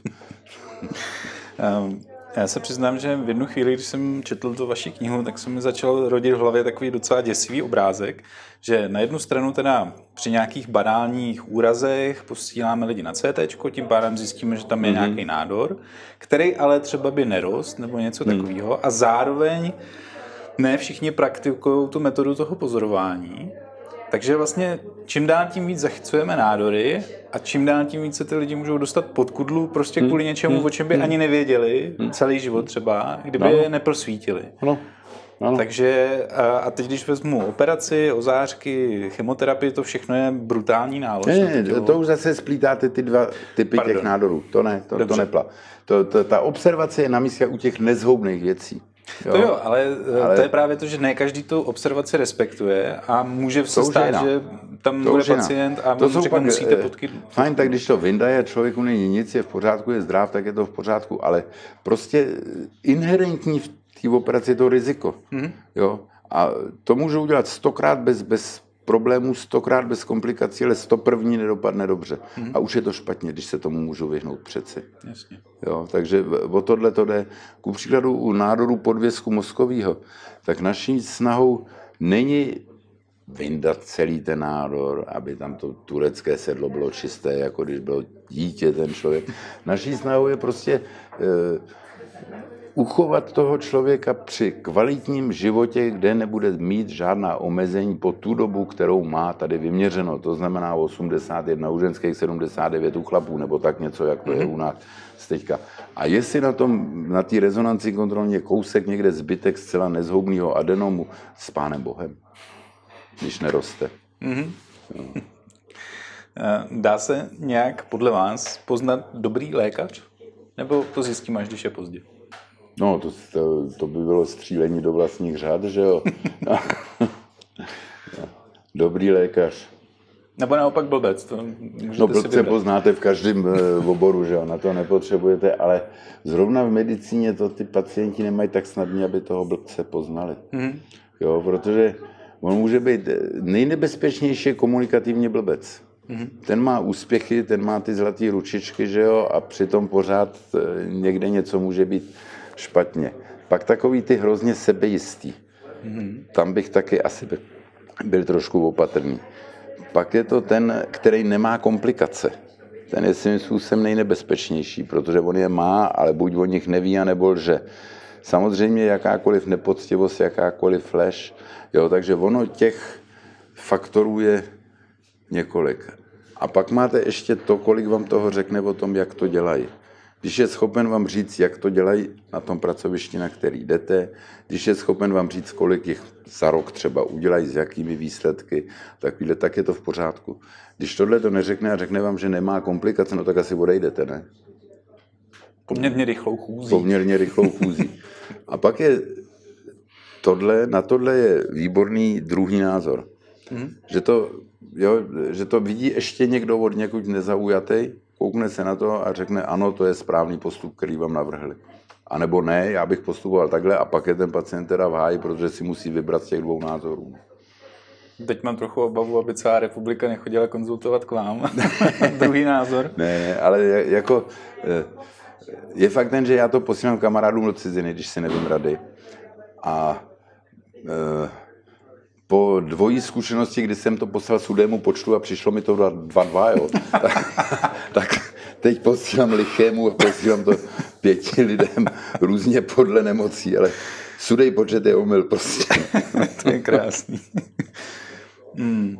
S1: um. Já se přiznám, že v jednu chvíli, když jsem četl tu vaši knihu, tak se mi začal rodit v hlavě takový docela děsivý obrázek, že na jednu stranu teda při nějakých banálních úrazech posíláme lidi na cé téčko, tím pádem zjistíme, že tam je mm-hmm. nějaký nádor, který ale třeba by nerost nebo něco mm. takového a zároveň ne všichni praktikují tu metodu toho pozorování. Takže vlastně čím dál tím víc zachycujeme nádory a čím dál tím víc se ty lidi můžou dostat pod kudlu prostě kvůli něčemu, o čem by ani nevěděli celý život třeba, kdyby no. je neprosvítili.
S2: No. No.
S1: Takže a teď, když vezmu operaci, ozářky, chemoterapii, to všechno je brutální nálož.
S2: Ne, to, to už zase splítáte ty dva typy Pardon. těch nádorů. To ne, to, to nepla. To, to, ta observace je na místě u těch nezhoubných věcí.
S1: Jo? To jo, ale, ale to je právě to, že ne každý tu observaci respektuje a může se stát, že tam to bude pacient a to řekne, musíte podkyt.
S2: Fajn, tak když to vyndaje, člověku není nic, je v pořádku, je zdrav, tak je to v pořádku, ale prostě inherentní v té operaci je to riziko. Mm-hmm. Jo? A to můžu udělat stokrát bez, bez problémů, stokrát bez komplikací, ale sto první nedopadne dobře. Mm-hmm. A už je to špatně, když se tomu můžu vyhnout přeci.
S1: Jasně.
S2: Jo, takže o tohle to jde. Ku příkladu u nádoru podvězku mozkového, tak naší snahou není vyndat celý ten nádor, aby tam to turecké sedlo bylo čisté, jako když bylo dítě ten člověk. Naší snahou je prostě e, uchovat toho člověka při kvalitním životě, kde nebude mít žádná omezení po tu dobu, kterou má tady vyměřeno. To znamená osmdesát jedna u ženských, sedmdesát devět u chlapů, nebo tak něco, jak to je u nás teďka. A jestli na tom, na té rezonanci kontrolně kousek někde zbytek zcela nezhoubného adenomu, s Pánem Bohem, když neroste.
S1: Mm-hmm. Dá se nějak podle vás poznat dobrý lékař? Nebo to zjistím až, když je pozdě?
S2: No, to, to, to by bylo střílení do vlastních řad, že jo? Dobrý lékař.
S1: Nebo naopak blbec. To
S2: no blbce poznáte v každém oboru, že jo? Na to nepotřebujete, ale zrovna v medicíně to ty pacienti nemají tak snadně, aby toho blbce poznali. Mm-hmm. Jo, protože on může být nejnebezpečnější komunikativně blbec. Mm-hmm. Ten má úspěchy, ten má ty zlaté ručičky, že jo, a přitom pořád někde něco může být špatně. Pak takový ty hrozně sebejistý. Mm-hmm. Tam bych taky asi byl, byl trošku opatrný. Pak je to ten, který nemá komplikace. Ten je svým způsobem nejnebezpečnější, protože on je má, ale buď o nich neví, anebo lže. Samozřejmě jakákoliv nepoctivost, jakákoliv lež, jo, takže ono těch faktorů je několik. A pak máte ještě to, kolik vám toho řekne o tom, jak to dělají. Když je schopen vám říct, jak to dělají na tom pracovišti, na který jdete, když je schopen vám říct, kolik jich za rok třeba udělají, s jakými výsledky, takovýhle, tak je to v pořádku. Když tohle to neřekne a řekne vám, že nemá komplikace, no tak asi odejdete, ne?
S1: Poměrně rychlou chůzí.
S2: Poměrně rychlou chůzí. A pak je tohle, na tohle je výborný druhý názor. Hmm. Že, to, jo, že to vidí ještě někdo od někud nezaujatý, koukne se na to a řekne, ano, to je správný postup, který vám navrhli. A nebo ne, já bych postupoval takhle a pak je ten pacient teda v háji, protože si musí vybrat z těch dvou názorů.
S1: Teď mám trochu obavu, aby celá republika nechodila konzultovat k vám. Druhý názor.
S2: Ne, ale jako je fakt ten, že já to posílám kamarádům do ciziny, když si nevím rady. A e, po dvojí zkušenosti, kdy jsem to poslal sudému počtu a přišlo mi to dva dva, jo, tak, tak teď posílám lichému a posílám to pěti lidem různě podle nemocí, ale sudej počet je omyl prostě.
S1: To je krásný. Hmm.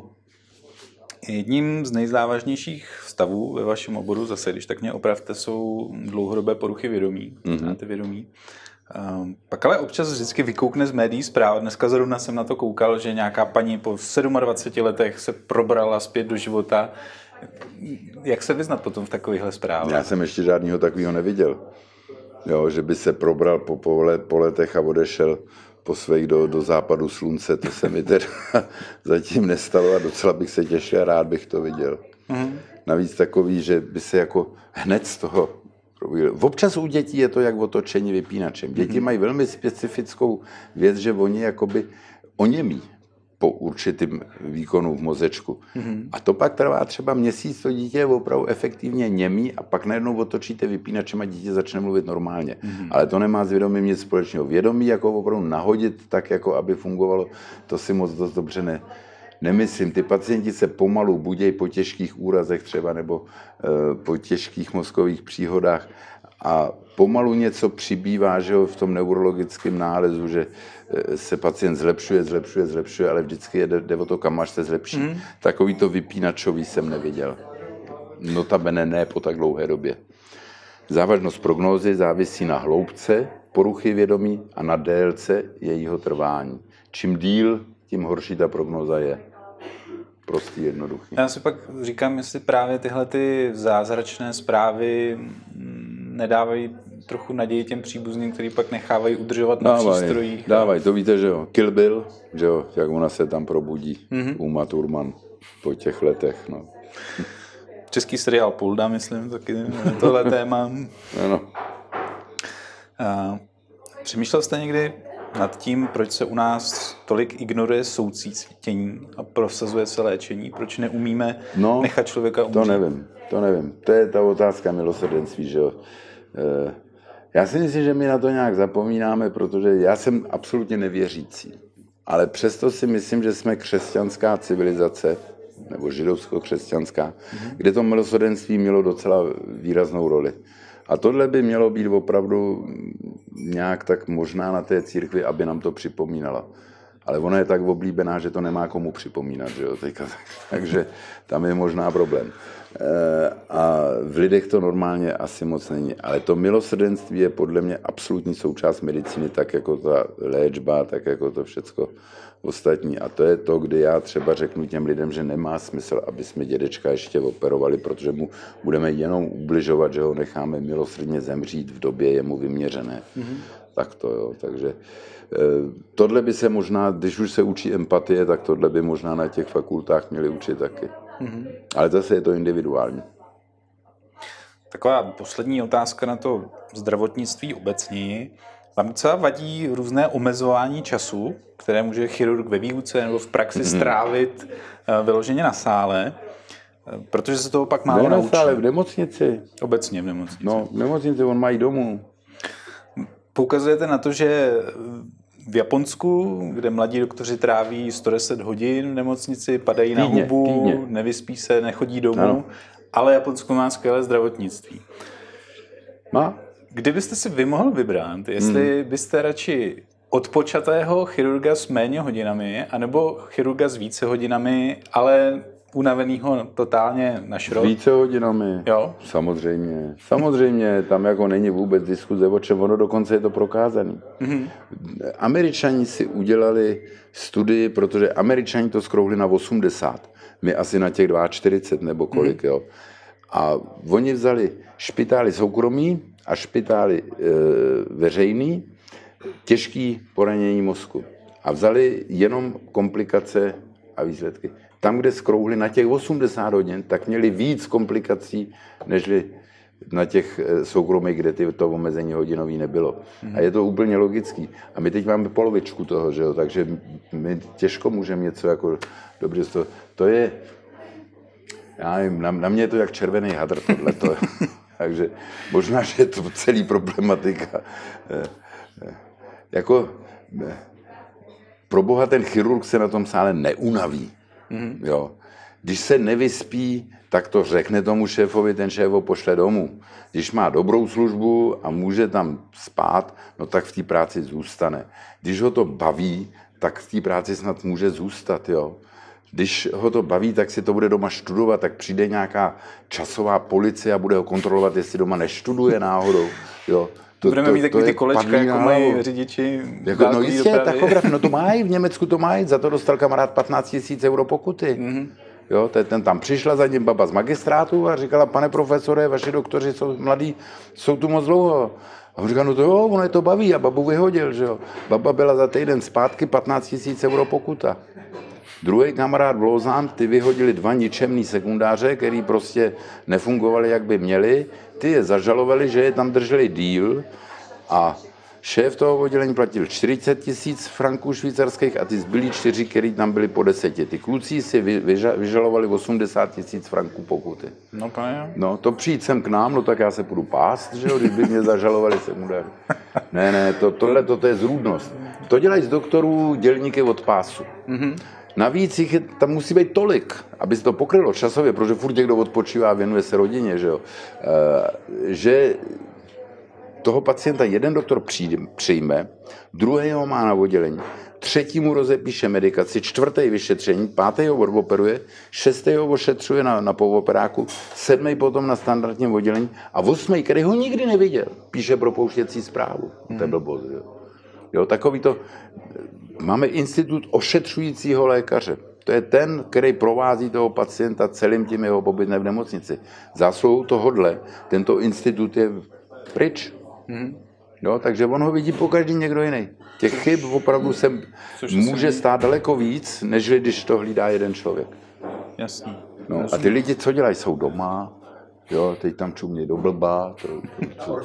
S1: Jedním z nejzávažnějších stavů ve vašem oboru, zase když tak mě opravte, jsou dlouhodobé poruchy vědomí. Mm-hmm. vědomí. Um, pak ale občas vždycky vykoukne z médií zpráv. Dneska zrovna jsem na to koukal, že nějaká paní po dvaceti sedmi letech se probrala zpět do života. Jak se vyznat potom v takovýchhle zprávách?
S2: Já jsem ještě žádného takového neviděl. Jo, že by se probral po, po, let, po letech a odešel po svých do, do západu slunce. To se mi teda zatím nestalo a docela bych se těšil a rád bych to viděl. Mm-hmm. Navíc takový, že by se jako hned z toho probíral. Občas u dětí je to jak otočení vypínačem. Děti mm-hmm. mají velmi specifickou věc, že oni jakoby oněmí po určitým výkonu v mozečku. Mm-hmm. A to pak trvá třeba měsíc, to dítě je opravdu efektivně němý a pak najednou otočíte vypínačem a dítě začne mluvit normálně. Mm-hmm. Ale to nemá s vědomím nic společného. Vědomí jako opravdu nahodit tak, jako aby fungovalo, to si moc dost dobře ne, nemyslím. Ty pacienti se pomalu budějí po těžkých úrazech třeba nebo e, po těžkých mozkových příhodách a pomalu něco přibývá, že jo, v tom neurologickém nálezu, že se pacient zlepšuje, zlepšuje, zlepšuje, ale vždycky jde, jde o to, kam až se zlepší. Mm. Takový to vypínačový jsem neviděl. Notabene ne po tak dlouhé době. Závažnost prognózy závisí na hloubce poruchy vědomí a na délce jejího trvání. Čím díl, tím horší ta prognóza je. Prostý, jednoduchý.
S1: Já si pak říkám, jestli právě tyhle ty zázračné zprávy nedávají trochu naději těm příbuzným, který pak nechávají udržovat na
S2: dávaj,
S1: přístrojích.
S2: Dávaj, to víte, že jo. Kill Bill, že jo, jak ona se tam probudí. Mm-hmm. Uma Thurman po těch letech, no.
S1: Český seriál Pulda, myslím, taky tohle téma.
S2: Ano.
S1: A přemýšlel jste někdy nad tím, proč se u nás tolik ignoruje soucítění a prosazuje se léčení? Proč neumíme no, nechat člověka umřít?
S2: To nevím, to nevím. To je ta otázka milosrdenství, že jo. E, já si myslím, že my na to nějak zapomínáme, protože já jsem absolutně nevěřící. Ale přesto si myslím, že jsme křesťanská civilizace, nebo židovsko-křesťanská, mm-hmm. kde to milosrdenství mělo docela výraznou roli. A tohle by mělo být opravdu nějak tak možná na té církvi, aby nám to připomínala. Ale ona je tak oblíbená, že to nemá komu připomínat, že jo? Teďka, takže tam je možná problém. E, a v lidech to normálně asi moc není. Ale to milosrdenství je podle mě absolutní součást medicíny, tak jako ta léčba, tak jako to všecko ostatní. A to je to, kdy já třeba řeknu těm lidem, že nemá smysl, aby jsme dědečka ještě operovali, protože mu budeme jenom ubližovat, že ho necháme milosrdně zemřít v době jemu vyměřené. Mm-hmm. Tak to jo, takže tohle by se možná, když už se učí empatie, tak tohle by možná na těch fakultách měli učit taky. Mm-hmm. Ale zase je to individuální.
S1: Taková poslední otázka na to zdravotnictví obecně. Vám docela vadí různé omezování času, které může chirurg ve výuce nebo v praxi strávit mm-hmm. vyloženě na sále, protože se toho pak málo
S2: ne
S1: naučí.
S2: Na sále, v nemocnici.
S1: Obecně v nemocnici.
S2: No, v nemocnici, on má i domů.
S1: Poukazujete na to, že v Japonsku, kde mladí doktoři tráví sto deset hodin v nemocnici, padají týdně, na hubu, týdně. Nevyspí se, nechodí domů, ano. Ale Japonsko má skvělé zdravotnictví.
S2: Má?
S1: Kdybyste si vy mohl vybrat, jestli hmm. byste radši odpočatého chirurga s méně hodinami, anebo chirurga s více hodinami, ale unavenýho totálně na šrot?
S2: Více hodinami,
S1: jo?
S2: Samozřejmě. Samozřejmě, tam jako není vůbec diskuze, o čem, ono dokonce je to prokázaný. Mm-hmm. Američani si udělali studii, protože Američani to skrouhli na osmdesát, my asi na těch čtyřicet dva nebo kolik, mm-hmm. jo. A oni vzali špitály soukromí a špitály e, veřejný, těžký poranění mozku. A vzali jenom komplikace a výsledky. Tam, kde skrouhli na těch osmdesát hodin, tak měli víc komplikací, nežli na těch soukromých, kde ty, to omezení hodinový nebylo. Mm. A je to úplně logický. A my teď máme polovičku toho, že jo? Takže my těžko můžeme něco jako dobře. To, to je, já nevím, na, na mě je to jak červený hadr tohleto. Takže možná, že je to celý problematika. Jako pro boha ten chirurg se na tom sále neunaví. Mm-hmm. Jo. Když se nevyspí, tak to řekne tomu šéfovi, ten šéf ho pošle domů. Když má dobrou službu a může tam spát, no tak v té práci zůstane. Když ho to baví, tak v té práci snad může zůstat. Jo. Když ho to baví, tak si to bude doma studovat, tak přijde nějaká časová policie a bude ho kontrolovat, jestli doma neštuduje náhodou. Jo.
S1: To, Budeme to, mít takový ty kolečka, jako mají řidiči.
S2: Jako, no jistě, tachograf, no to mají, v Německu to mají, za to dostal kamarád patnáct tisíc euro pokuty. Mm-hmm. Jo, ten, ten tam přišla za ním baba z magistrátu a říkala, pane profesore, vaši doktoři jsou mladí, jsou tu moc dlouho. A on říkal, no to jo, ono je to baví a babu vyhodil, že jo. Baba byla za týden zpátky patnáct tisíc euro pokuta. Druhý kamarád v Lausanne, ty vyhodili dva ničemný sekundáře, který prostě nefungovali, jak by měli. Ty je zažalovali, že je tam drželi díl a šéf toho oddělení platil čtyřicet tisíc franků švýcarských a ty zbylí čtyři, který tam byli po deseti. Ty kluci si vyža, vyžalovali osmdesát tisíc franků pokuty.
S1: No to je.
S2: No to přijít sem k nám, no tak já se půjdu pást, že jo, když by mě zažalovali sekundáři. Ne, ne, to, tohle to, to je zrůdnost. To dělají z doktorů dělníky od pásu. Mm-hmm. Navíc jich je, tam musí být tolik, aby se to pokrylo časově, protože furt někdo odpočívá a věnuje se rodině, že jo. E, že toho pacienta jeden doktor přijde, přijme, druhý ho má na oddělení, třetí mu rozepíše medikaci, čtvrtý vyšetření, pátý ho odoperuje, šestý ho ošetřuje na, na povoperáku, sedmý potom na standardním oddělení a osmý, který ho nikdy neviděl, píše propouštěcí zprávu. Mm. To je blbost, jo. Jo, takový to... Máme institut ošetřujícího lékaře. To je ten, který provází toho pacienta celým tím jeho pobytem v nemocnici. Zásluhou tohodle, tento institut je pryč. Mm. Jo, takže on ho vidí pokaždý někdo jiný. Těch chyb opravdu se může stát daleko víc, než když to hlídá jeden člověk.
S1: Jasný.
S2: No, a ty lidi, co dělají, jsou doma. Jo, teď tam čumějí do blba. To, to, to,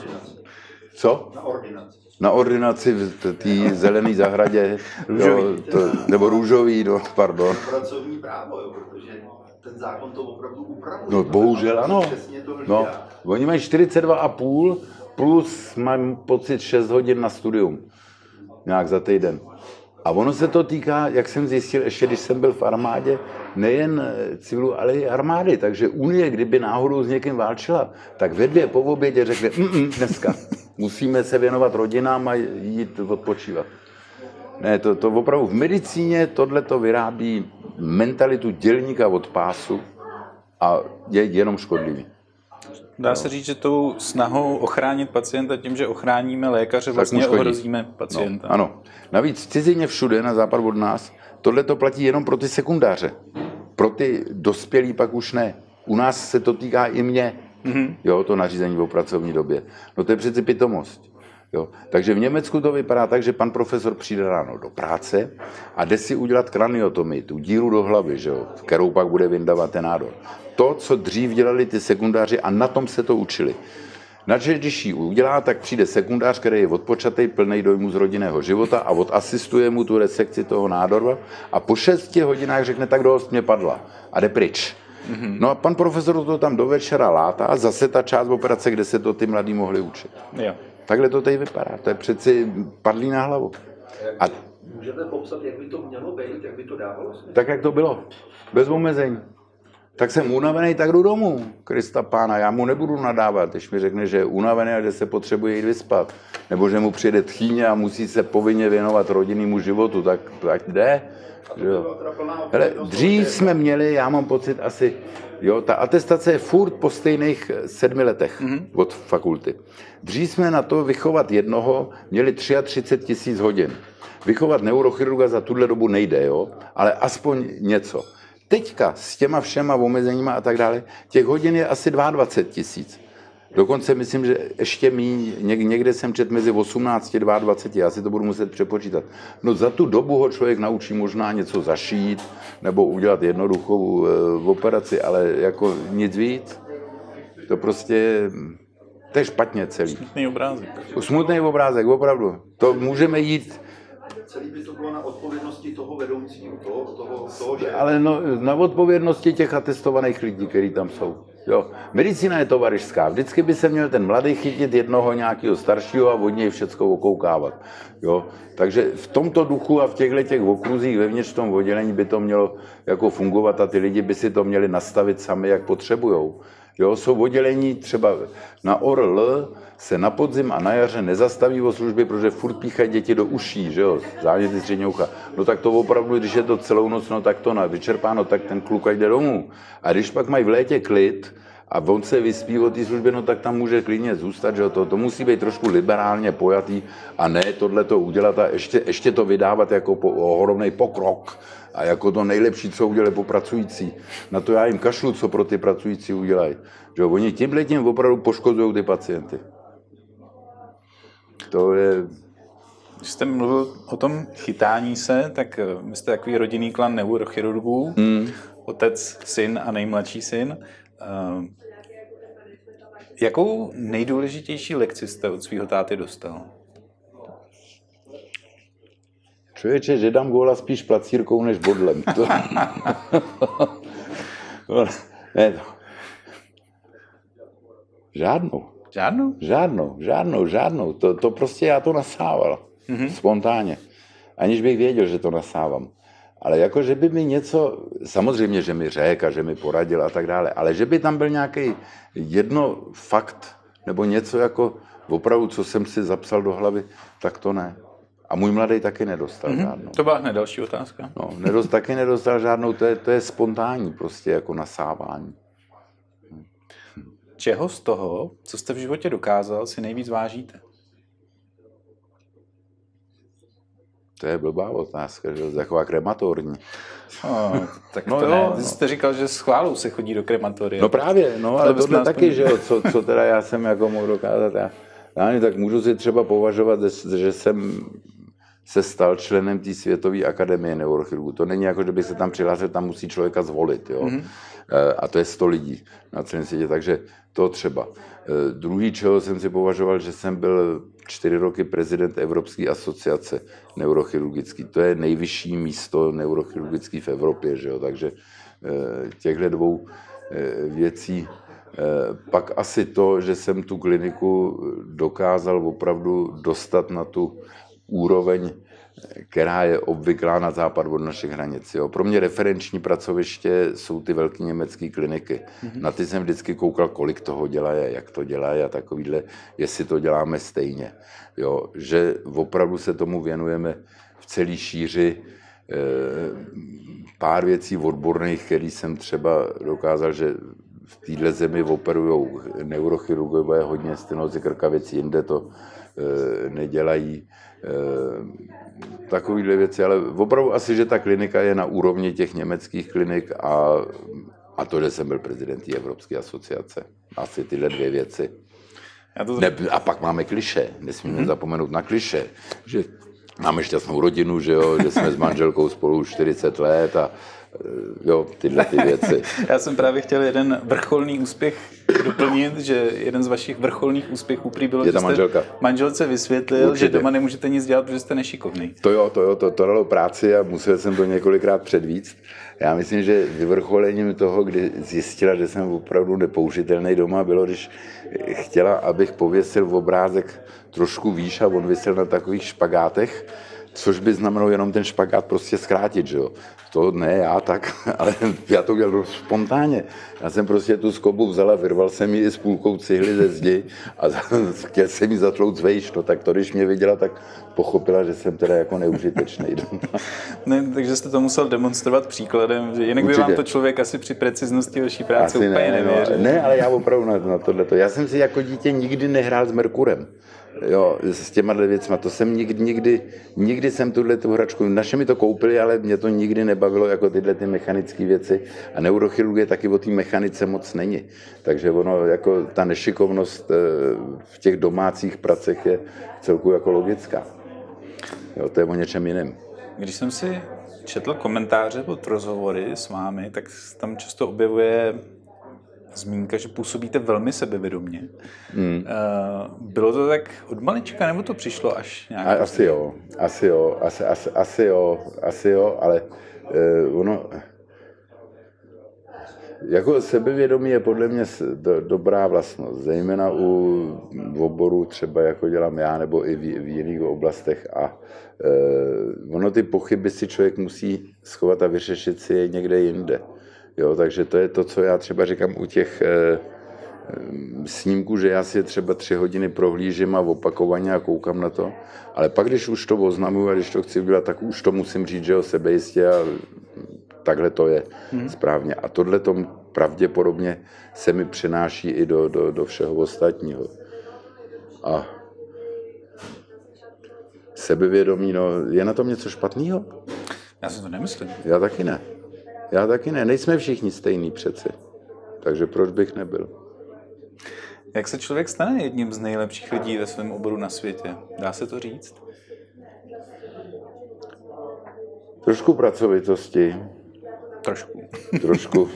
S2: co?
S3: Na ordinaci.
S2: Na ordinaci v té zelené zahradě, jo, to, nebo růžový, no, pardon.
S3: Pracovní právo, jo, protože ten zákon to opravdu upravuje.
S2: No bohužel ano. No, oni mají čtyřicet dva a půl plus mám pocit šest hodin na studium. Nějak za týden. A ono se to týká, jak jsem zjistil, ještě když jsem byl v armádě, nejen civilu, ale i armády. Takže Unie, kdyby náhodou s někým válčila, tak ve dvě po obědě řekne, dneska musíme se věnovat rodinám a jít odpočívat. Ne, to, to opravdu v medicíně tohle to vyrábí mentalitu dělníka od pásu a je jenom škodlivý.
S1: Dá se říct, že tou snahou ochránit pacienta tím, že ochráníme lékaře, vlastně ohrozíme pacienta.
S2: No, ano. Navíc v cizině všude na západ od nás tohle to platí jenom pro ty sekundáře. Pro ty dospělí pak už ne. U nás se to týká i mě, mm-hmm. jo, to nařízení o pracovní době. No to je přeci pitomost. Jo. Takže v Německu to vypadá tak, že pan profesor přijde ráno do práce a jde si udělat kraniotomii, tu díru do hlavy, že jo, kterou pak bude vyndávat ten nádor. To, co dřív dělali ty sekundáři a na tom se to učili. Načež když ji udělá, tak přijde sekundář, který je odpočatý, plný dojmu z rodinného života a odasistuje mu tu resekci toho nádoru a po šesti hodinách řekne, tak dost mě padla a jde pryč. Mm-hmm. No a pan profesor to tam do večera látá a zase ta část operace, kde se to ty mladí mohli učit.
S1: Jo.
S2: Takhle to tady vypadá, to je přeci padlý na hlavu.
S3: A můžete popsat, jak by to mělo být, jak by to dávalo smysl?
S2: Tak, jak to bylo, bez omezení. Tak jsem unavený, tak jdu domů, Krista pána, já mu nebudu nadávat, když mi řekne, že je unavený a že se potřebuje jít vyspat. Nebo že mu přijde tchýně a musí se povinně věnovat rodinnému životu, tak to ať jde. Hele, dřív jsme měli, já mám pocit asi, jo, ta atestace je furt po stejných sedmi letech mm-hmm. od fakulty. Dřív jsme na to vychovat jednoho měli třicet tři tisíc hodin. Vychovat neurochirurga za tuhle dobu nejde, jo, ale aspoň něco. Teďka s těma všema omezeníma a tak dále, těch hodin je asi dvacet dva tisíc. Dokonce myslím, že ještě míň, někde jsem četl mezi osmnáct a dvacet dva, já si to budu muset přepočítat. No za tu dobu ho člověk naučí možná něco zašít, nebo udělat jednoduchou e, operaci, ale jako nic víc. To prostě, to je špatně celý.
S1: Smutný obrázek.
S2: Smutný obrázek, opravdu. To můžeme jít.
S3: Celý by to bylo na odpovědnosti toho vedoucího, toho, toho, toho že...
S2: Ale no, na odpovědnosti těch atestovaných lidí, kteří tam jsou. Jo. Medicína je tovaryšská. Vždycky by se měl ten mladý chytit jednoho nějakého staršího a od něj všecko okoukávat. Jo. Takže v tomto duchu a v těchto těch okruzích vevnitř v tom oddělení by to mělo jako fungovat a ty lidi by si to měli nastavit sami, jak potřebujou. Jo, jsou oddělení třeba na O R L se na podzim a na jaře nezastaví o služby, protože furt píchají děti do uší, že jo, záněty středního ucha. No tak to opravdu, když je to celou noc, no tak to na vyčerpáno, tak ten kluk jde domů. A když pak mají v létě klid a on se vyspí o té službě, no tak tam může klidně zůstat, že jo, to, to musí být trošku liberálně pojatý a ne tohle to udělat a ještě, ještě to vydávat jako po, ohromnej pokrok. A jako to nejlepší, co udělali po pracující. Na to já jim kašlu, co pro ty pracující udělají. Že oni tímhletím opravdu poškozují ty pacienty. To je...
S1: Když jste mluvil o tom chytání se, tak vy jste takový rodinný klan neurochirurgů. Hmm. Otec, syn a nejmladší syn. Uh, jakou nejdůležitější lekci jste od svého táty dostal?
S2: Člověče, že dám góla spíš placírkou než bodlem. To... ne, to... Žádnou.
S1: Žádnou?
S2: Žádnou, žádnou, žádnou. To, to prostě já to nasával. Mm-hmm. Spontánně. Aniž bych věděl, že to nasávám. Ale jako, že by mi něco, samozřejmě, že mi řekl a že mi poradil a tak dále, ale že by tam byl nějaký jedno fakt, nebo něco jako opravdu, co jsem si zapsal do hlavy, tak to ne. A můj mladý taky nedostal mm-hmm. žádnou.
S1: To byla hned další otázka.
S2: No, nedost, taky nedostal žádnou, to je, to je spontánní prostě jako nasávání.
S1: Čeho z toho, co jste v životě dokázal, si nejvíc vážíte?
S2: To je blbá otázka, že? Taková krematorní.
S1: No, tak
S2: no
S1: to
S2: jo,
S1: ne. Vy jste říkal, že s chválou se chodí do krematoria.
S2: No právě, no, ale, ale tohle taky, aspoň... že jo, co, co teda já jsem jako mohl dokázat. Já, já tak můžu si třeba považovat, že jsem se stal členem té Světové akademie neurochirurgů. To není jako, že by se tam přihlásil, tam musí člověka zvolit, jo. Mm-hmm. A to je sto lidí na celém světě, takže to třeba. Druhý, čeho jsem si považoval, že jsem byl čtyři roky prezident Evropské asociace neurochirurgický. To je nejvyšší místo neurochirurgický v Evropě, že jo? Takže těchto dvou věcí. Pak asi to, že jsem tu kliniku dokázal opravdu dostat na tu úroveň, která je obvyklá na západ od našich hranic. Jo. Pro mě referenční pracoviště jsou ty velké německé kliniky. Mm-hmm. Na ty jsem vždycky koukal, kolik toho dělají, jak to dělají a takovýhle, jestli to děláme stejně. Jo. Že opravdu se tomu věnujeme v celé šíři. E, pár věcí odborných, který jsem třeba dokázal, že v téhle zemi operujou neurochirurgové hodně stenózy krkavic, jinde to nedělají takovýhle věci, ale opravdu asi, že ta klinika je na úrovni těch německých klinik a, a to, že jsem byl prezident Evropské asociace. Asi tyhle dvě věci. To... Ne, a pak máme kliše, nesmíme mm-hmm. zapomenout na kliše, že máme šťastnou rodinu, že, jo, že jsme s manželkou spolu už čtyřicet let a jo, tyhle ty věci.
S1: Já jsem právě chtěl jeden vrcholný úspěch doplnit, že jeden z vašich vrcholných úspěchů prý bylo,
S2: že
S1: jste
S2: manželka.
S1: manželce vysvětlil,
S2: Určitě.
S1: že doma nemůžete nic dělat, protože jste nešikovný.
S2: To jo, to jo, to, to dalo práci a musel jsem to několikrát předvíct. Já myslím, že vyvrcholením toho, kdy zjistila, že jsem opravdu nepoužitelný doma, bylo, když chtěla, abych pověsil v obrázek trošku výš a on visel na takových špagátech, což by znamenalo jenom ten špagát prostě zkrátit, že jo. To ne já tak, ale já to dělal spontánně. Já jsem prostě tu skobu vzal a vyrval jsem ji s půlkou cihly ze zdi a chtěl jsem ji zatlout zvejš, no tak to, když mě viděla, tak pochopila, že jsem teda jako neužitečný.
S1: Ne, takže jste to musel demonstrovat příkladem, že jinak by vám to člověk asi při preciznosti vaší práce
S2: asi
S1: úplně
S2: ne,
S1: nevěřil.
S2: No, ne, ale já opravdu na, na tohleto. Já jsem si jako dítě nikdy nehrál s Merkurem. Jo, s těma věcma, to jsem nikdy, nikdy, nikdy jsem tuhle tu hračku, naše mi to koupili, ale mě to nikdy nebavilo jako tyhle ty mechanické věci a neurochirurgie taky o té mechanice moc není. Takže ono, jako ta nešikovnost v těch domácích pracech je celku jako logická. Jo, to je o něčem jiném.
S1: Když jsem si četl komentáře pod rozhovory s vámi, tak tam často objevuje zmínka, že působíte velmi sebevědomě. Hmm. Bylo to tak od malička, nebo to přišlo až nějak?
S2: A, asi jo, asi jo, asi, asi, asi jo, asi jo, ale uh, ono, jako sebevědomí je podle mě do, dobrá vlastnost, zejména u oboru třeba jako dělám já, nebo i v, v jiných oblastech a uh, ono ty pochyby si člověk musí schovat a vyřešit si je někde jinde. Jo, takže to je to, co já třeba říkám u těch e, snímků, že já si je třeba tři hodiny prohlížím a opakovaně a koukám na to. Ale pak, když už to oznamuju a když to chci udělat, tak už to musím říct, že jo, sebejistě a takhle to je hmm. správně. A tohle to pravděpodobně se mi přenáší i do, do, do všeho ostatního. A sebevědomí, no, je na tom něco špatného?
S1: Já si to nemyslím.
S2: Já taky ne. Já taky ne, nejsme všichni stejný přeci, takže proč bych nebyl?
S1: Jak se člověk stane jedním z nejlepších lidí ve svém oboru na světě? Dá se to říct?
S2: Trošku pracovitosti.
S1: Trošku.
S2: Trošku.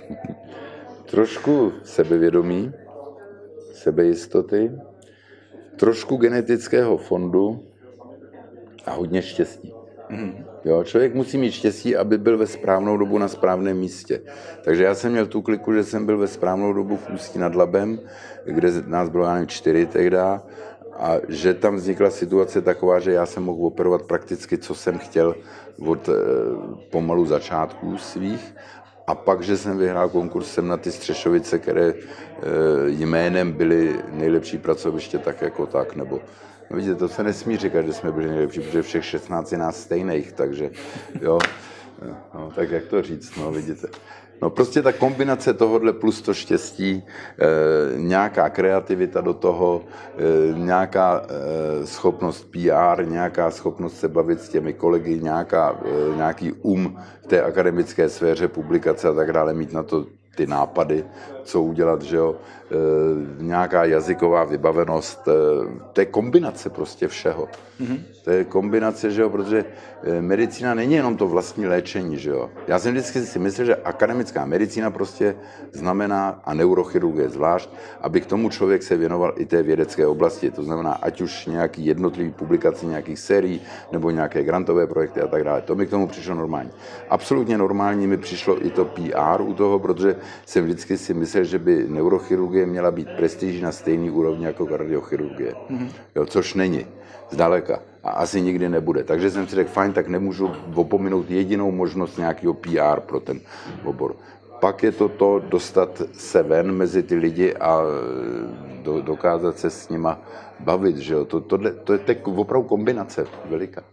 S2: Trošku sebevědomí, sebejistoty, trošku genetického fondu a hodně štěstí. Mm. Jo, člověk musí mít štěstí, aby byl ve správnou dobu na správném místě. Takže já jsem měl tu kliku, že jsem byl ve správnou dobu v Ústí nad Labem, kde nás bylo, já nevím, čtyři tehda, a že tam vznikla situace taková, že já jsem mohl operovat prakticky, co jsem chtěl od e, pomalu začátků svých. A pak, že jsem vyhrál konkurs sem na ty Střešovice, které e, jménem byly nejlepší pracoviště tak jako tak, nebo no vidíte, to se nesmí říkat, že jsme byli nejlepší, protože všech šestnáct je nás stejných, takže jo, no, tak jak to říct, no vidíte. No prostě ta kombinace tohohle plus to štěstí, e, nějaká kreativita do toho, e, nějaká e, schopnost P R, nějaká schopnost se bavit s těmi kolegy, nějaká, e, nějaký um v té akademické sféře, publikace a tak dále, mít na to ty nápady, co udělat, že jo, e, nějaká jazyková vybavenost, e, to je kombinace prostě všeho. Mm-hmm. To je kombinace, že jo, protože medicína není jenom to vlastní léčení, že jo. Já jsem vždycky si myslel, že akademická medicína prostě znamená, a neurochirurgie zvlášť, aby k tomu člověk se věnoval i té vědecké oblasti, to znamená, ať už nějaký jednotlivý publikace nějakých sérií, nebo nějaké grantové projekty a tak dále. To mi k tomu přišlo normální. Absolutně normální mi přišlo i to P R u toho, protože jsem vždycky si myslel, že by neurochirurgie měla být prestiží na stejný úrovni jako kardiochirurgie. Mm-hmm. Jo, což není. Zdaleka. A asi nikdy nebude. Takže jsem si řekl, fajn, tak nemůžu opominout jedinou možnost nějakého P R pro ten obor. Pak je to to dostat se ven mezi ty lidi a do, dokázat se s nima bavit. Že jo? To, tohle, to je tak opravdu kombinace veliká.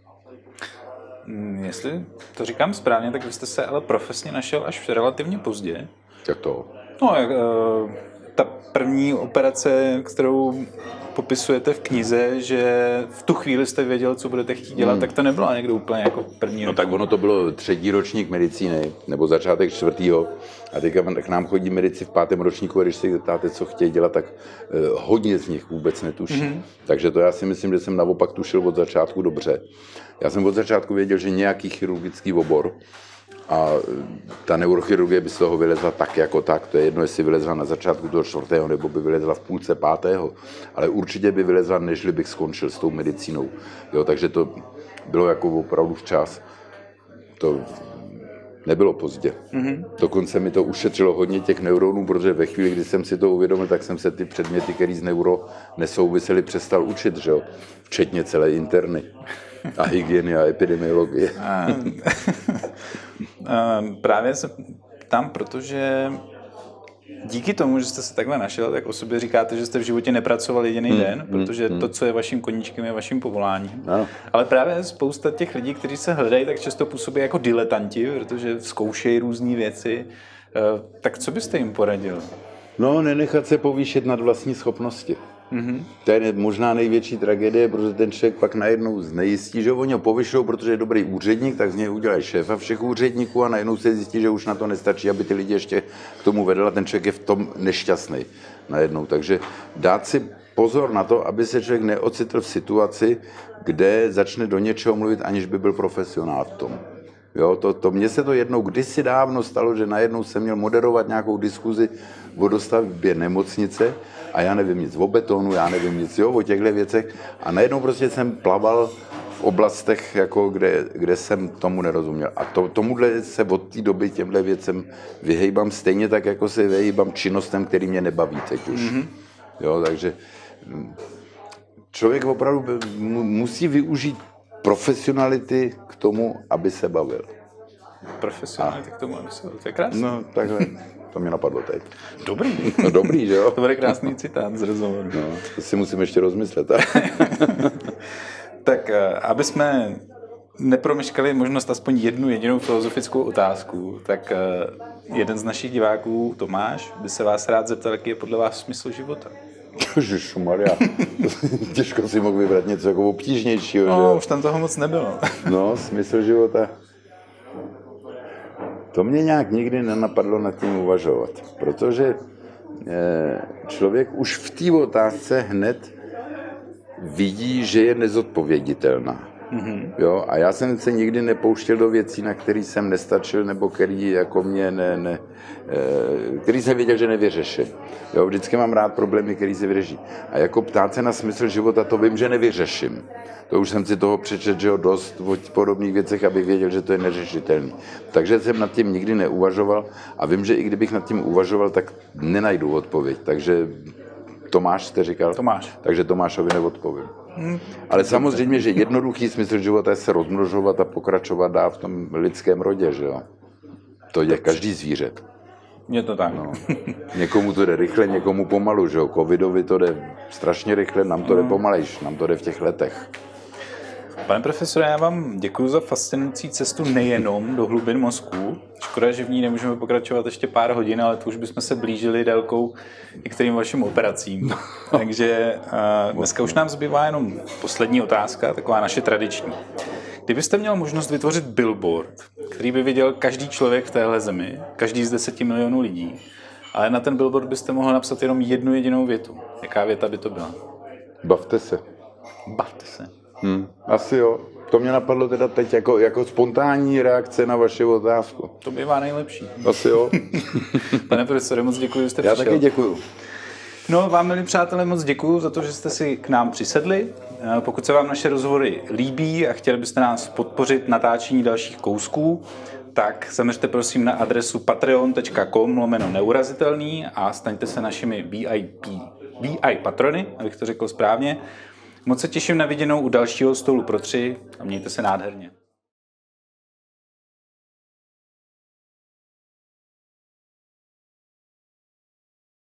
S1: Jestli to říkám správně, tak vy jste se ale profesně našel až relativně pozdě.
S2: Jak to?
S1: No, jak, ta první operace, kterou popisujete v knize, že v tu chvíli jste věděl, co budete chtít dělat, hmm. tak to nebylo někdo úplně jako první.
S2: No tak ono to bylo třetí ročník medicíny, nebo začátek čtvrtýho. A teďka k nám chodí medici v pátém ročníku a když se ptáte, co chtějí dělat, tak eh, hodně z nich vůbec netuší. Hmm. Takže to já si myslím, že jsem naopak tušil od začátku dobře. Já jsem od začátku věděl, že nějaký chirurgický obor a ta neurochirurgie by z toho vylezla tak jako tak. To je jedno, jestli vylezla na začátku toho čtvrtého nebo by vylezla v půlce pátého. Ale určitě by vylezla, nežli bych skončil s tou medicínou. Jo, takže to bylo jako opravdu včas. To nebylo pozdě. Mm-hmm. Dokonce mi to ušetřilo hodně těch neuronů, protože ve chvíli, kdy jsem si to uvědomil, tak jsem se ty předměty, které z neuro nesouvisely, přestal učit, že jo? Včetně celé interny. A hygieny a epidemiologie. A,
S1: a právě se tam, protože díky tomu, že jste se takhle našel, tak o sobě říkáte, že jste v životě nepracoval jediný hmm, den, protože hmm, to, co je vaším koníčkem, je vaším povoláním. Ano. Ale právě spousta těch lidí, kteří se hledají, tak často působí jako diletanti, protože zkoušejí různé věci. Tak co byste jim poradil?
S2: No, nenechat se povýšit nad vlastní schopnosti. Mm-hmm. To je možná největší tragédie, protože ten člověk pak najednou znejistí, že oni ho povyšou, protože je dobrý úředník, tak z něj udělají šéfa všech úředníků a najednou se zjistí, že už na to nestačí, aby ty lidi ještě k tomu vedl a ten člověk je v tom nešťastný najednou. Takže dát si pozor na to, aby se člověk neocitl v situaci, kde začne do něčeho mluvit, aniž by byl profesionál v tom. Jo, to, to mně se to jednou kdysi dávno stalo, že najednou jsem měl moderovat nějakou diskuzi o dostavbě nemocnice a já nevím nic o betonu, já nevím nic jo, o těchto věcech a najednou prostě jsem plaval v oblastech, jako kde, kde jsem tomu nerozuměl. A to, tomuhle se od té doby těmhle věcem vyhejbám stejně tak, jako se vyhejbám činnostem, který mě nebaví teď už. Mm-hmm. Jo, takže člověk opravdu musí využít profesionality k tomu, aby se bavil.
S1: Profesionality a... k tomu, aby se bavil. To je krásné.
S2: No, takhle. To mě napadlo teď.
S1: Dobrý.
S2: No dobrý, že jo?
S1: To bude krásný citát z rozhovoru.
S2: No, to si musím ještě rozmyslet.
S1: Tak, aby jsme nepromeškali možnost aspoň jednu jedinou filozofickou otázku, tak jeden z našich diváků, Tomáš, by se vás rád zeptal, jaký je podle vás smysl života.
S2: Ježišmarja, těžko si mohl vybrat něco jako obtížnějšího.
S1: No,
S2: že?
S1: Už tam toho moc nebylo.
S2: No, smysl života. To mě nějak nikdy nenapadlo nad tím uvažovat, protože člověk už v té otázce hned vidí, že je nezodpověditelná. Mm-hmm. Jo, a já jsem se nikdy nepouštěl do věcí, na který jsem nestačil, nebo který jako mě ne, ne, který jsem věděl, že nevyřeším. Jo, vždycky mám rád problémy, který se vyřeší. A jako ptát se na smysl života, to vím, že nevyřeším. To už jsem si toho přečetl, že jo, dost o podobných věcech, abych věděl, že to je neřešitelný. Takže jsem nad tím nikdy neuvažoval a vím, že i kdybych nad tím uvažoval, tak nenajdu odpověď. Takže Tomáš jste říkal?
S1: Tomáš.
S2: Takže Tomášovi neodpovím. Hmm. Ale samozřejmě, že jednoduchý smysl života je se rozmnožovat a pokračovat dál v tom lidském rodě, že jo? To je každý zvíře.
S1: Je to tak.
S2: No. Někomu to jde rychle, někomu pomalu, že jo? Covidovi to jde strašně rychle, nám to jde pomalejš, nám to jde v těch letech.
S1: Pane profesore, já vám děkuji za fascinující cestu nejenom do hlubin mozku. Škoda, že v ní nemůžeme pokračovat ještě pár hodin, ale to už bychom se blížili délkou některým vašim operacím. No. Takže uh, dneska už nám zbývá jenom poslední otázka, taková naše tradiční. Kdybyste měl možnost vytvořit billboard, který by viděl každý člověk v téhle zemi, každý z deseti milionů lidí, ale na ten billboard byste mohl napsat jenom jednu jedinou větu. Jaká věta by to byla?
S2: Bavte se.
S1: Bavte se.
S2: Hmm, asi jo. To mě napadlo teda teď jako, jako spontánní reakce na vaši otázku.
S1: To bývá nejlepší.
S2: Asi jo.
S1: Pane profesore, moc děkuji, že jste
S2: Já
S1: přišel.
S2: taky děkuju.
S1: No, vám, milí přátelé, moc děkuji za to, že jste si k nám přisedli. Pokud se vám naše rozhovory líbí a chtěli byste nás podpořit natáčení dalších kousků, tak zaměřte prosím na adresu patreon tečka com lomeno neurazitelný a staňte se našimi V I P, V I patrony, abych to řekl správně. Moc se těším na viděnou u dalšího stolu pro tři a mějte se nádherně.